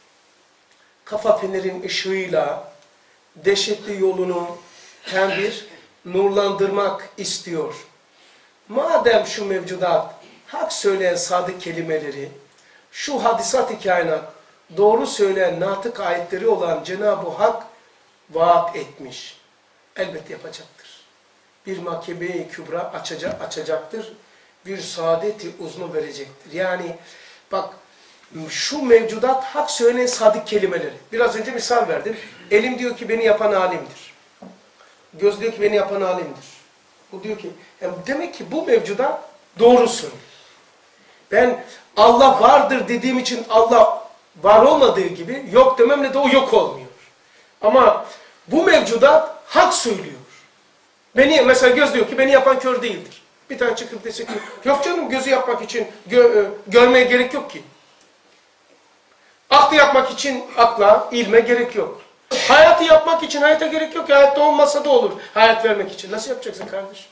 kafa fenerin ışığıyla dehşetli yolunu bir nurlandırmak istiyor. Madem şu mevcudat hak söyleyen sadık kelimeleri, şu hadisat-ı kainat doğru söyleyen natık ayetleri olan Cenab-ı Hak vaat etmiş. Elbette yapacaktır. Bir mahkeme-i kübra açacaktır. Bir saadeti uzunu verecektir. Yani bak şu mevcudat hak söyleyen sadık kelimeleri. Biraz önce misal verdim. Elim diyor ki beni yapan alimdir. Göz diyor ki beni yapan alimdir. Bu diyor ki yani demek ki bu mevcudat doğru söylüyor. Ben Allah vardır dediğim için Allah var olmadığı gibi yok dememle de o yok olmuyor. Ama bu mevcudat hak söylüyor. Beni mesela göz diyor ki beni yapan kör değildir. Bir tane çıkıp dese ki yok canım gözü yapmak için görmeye gerek yok ki. Aklı yapmak için akla, ilme gerek yok. Hayatı yapmak için hayata gerek yok. Hayatta olmasa da olur. Hayat vermek için. Nasıl yapacaksın kardeş?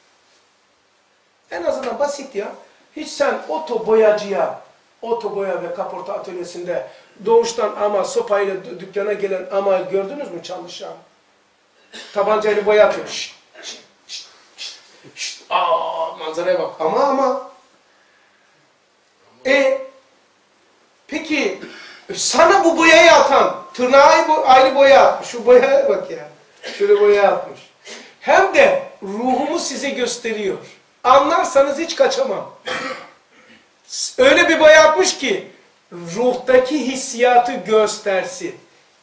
En azından basit ya. Hiç sen otoboya ve kaporta atölyesinde doğuştan ama sopayla dükkana gelen ama gördünüz mü çalışan? Tabancayla boya atıyor. Şşt, şşt, şşt, şşt, şşt. Manzaraya bak. Ama. Peki sana bu boyayı atan, tırnağı ayrı boya atmış. Şu boyaya bak ya. Şöyle boya atmış. Hem de ruhumu size gösteriyor. Anlarsanız hiç kaçamam. Öyle bir boya atmış ki ruhtaki hissiyatı göstersin.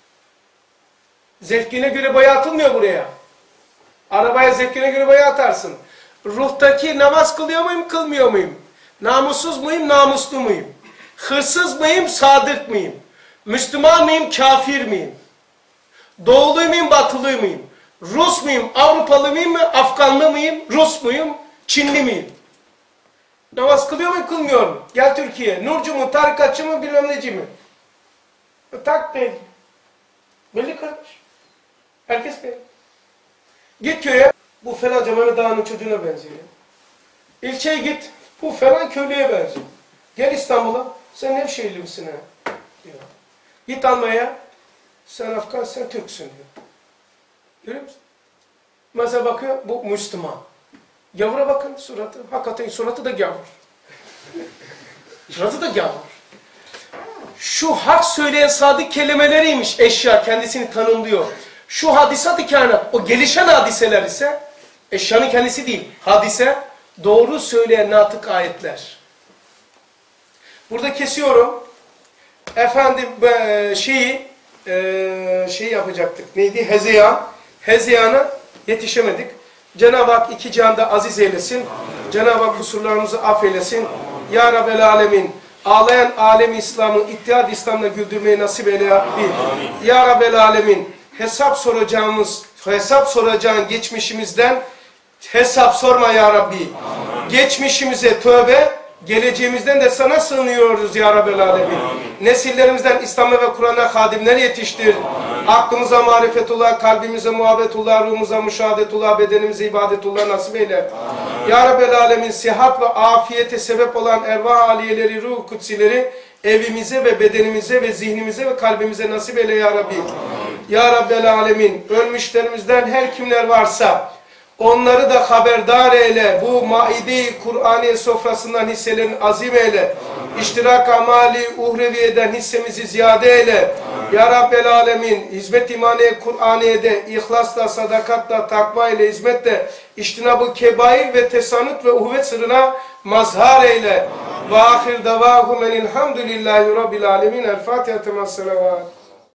Zevkine göre boya atılmıyor buraya. Arabaya zevkine göre boya atarsın. Ruhtaki namaz kılıyor muyum, kılmıyor muyum? Namussuz muyum, namuslu muyum? Hırsız mıyım, sadık mıyım? Müslüman mıyım, kafir miyim? Doğulu muyum, batılı mıyım? Rus muyum, Avrupalı mıyım, Afganlı mıyım, Rus muyum, Çinli miyim? Namaz kılıyor muyum, kılmıyor mu? Gel Türkiye. Nurcu mu, tarikatçı mı, bilmem neci mi? Tak belli. Belli kardeş. Herkes belli. Git köye. Bu falanca Mehmet Dağı'nın çocuğuna benziyor. İlçeye git. Bu falan köylüye benziyor. Gel İstanbul'a. Sen Nevşehirli misin ha? Diyor. Git Almanya'ya. Sen Afgan, sen Türksün diyor. Görüyor musun? Mesela bakıyor, bu Müslüman. Gavura bakın suratı. Hakikaten suratı da gavur. Suratı da gavur. Şu hak söyleyen sadık kelimeleriymiş eşya. Kendisini tanımlıyor. Şu hadisat-ı kainat, o gelişen hadiseler ise eşyanın kendisi değil. Hadise, doğru söyleyen natık ayetler. Burada kesiyorum. Efendim şeyi yapacaktık. Neydi? Hezeyan. Hezeyan'a yetişemedik. Cenab-ı Hak iki cihanda aziz eylesin. Cenab-ı Hak kusurlarımızı affeylesin. Ya Rabbel Alemin. Ağlayan alemi İslam'ı, ittihad İslam'la güldürmeyi nasip eyle ya Rabbi. Ya Rabbel Alemin. Hesap soracağın geçmişimizden hesap sorma ya Rabbi. Geçmişimize tövbe, geleceğimizden de sana sığınıyoruz ya Rabbel Alemin. Nesillerimizden İslam'a ve Kur'an'a hadimler yetiştir. Aklımıza marifetullah, kalbimize muhabbetullah, ruhumuza müşahadetullah, bedenimize ibadetullah nasip eyle. Ya Rabbel Alemin sihat ve afiyete sebep olan ervah aliyeleri, ruh kutsileri evimize ve bedenimize ve zihnimize ve kalbimize nasip eyle ya Rabbi. Ya Rabbel Alemin ölmüşlerimizden her kimler varsa onları da haberdar eyle. Bu maide-i Kur'aniye sofrasından hisselerini azim eyle. İştirak amali uhreviyeden hissemizi ziyade eyle. Ya Rabbel Alemin hizmet imaniye Kur'aniye'de ihlasla, sadakatla, takva ile hizmetle iştinab-ı kebair ve tesanüt ve uhvet sırrına mazhar eyle. Ve ahir davahum enilhamdülillahi rabbil alemin. El Fatiha temas salavat.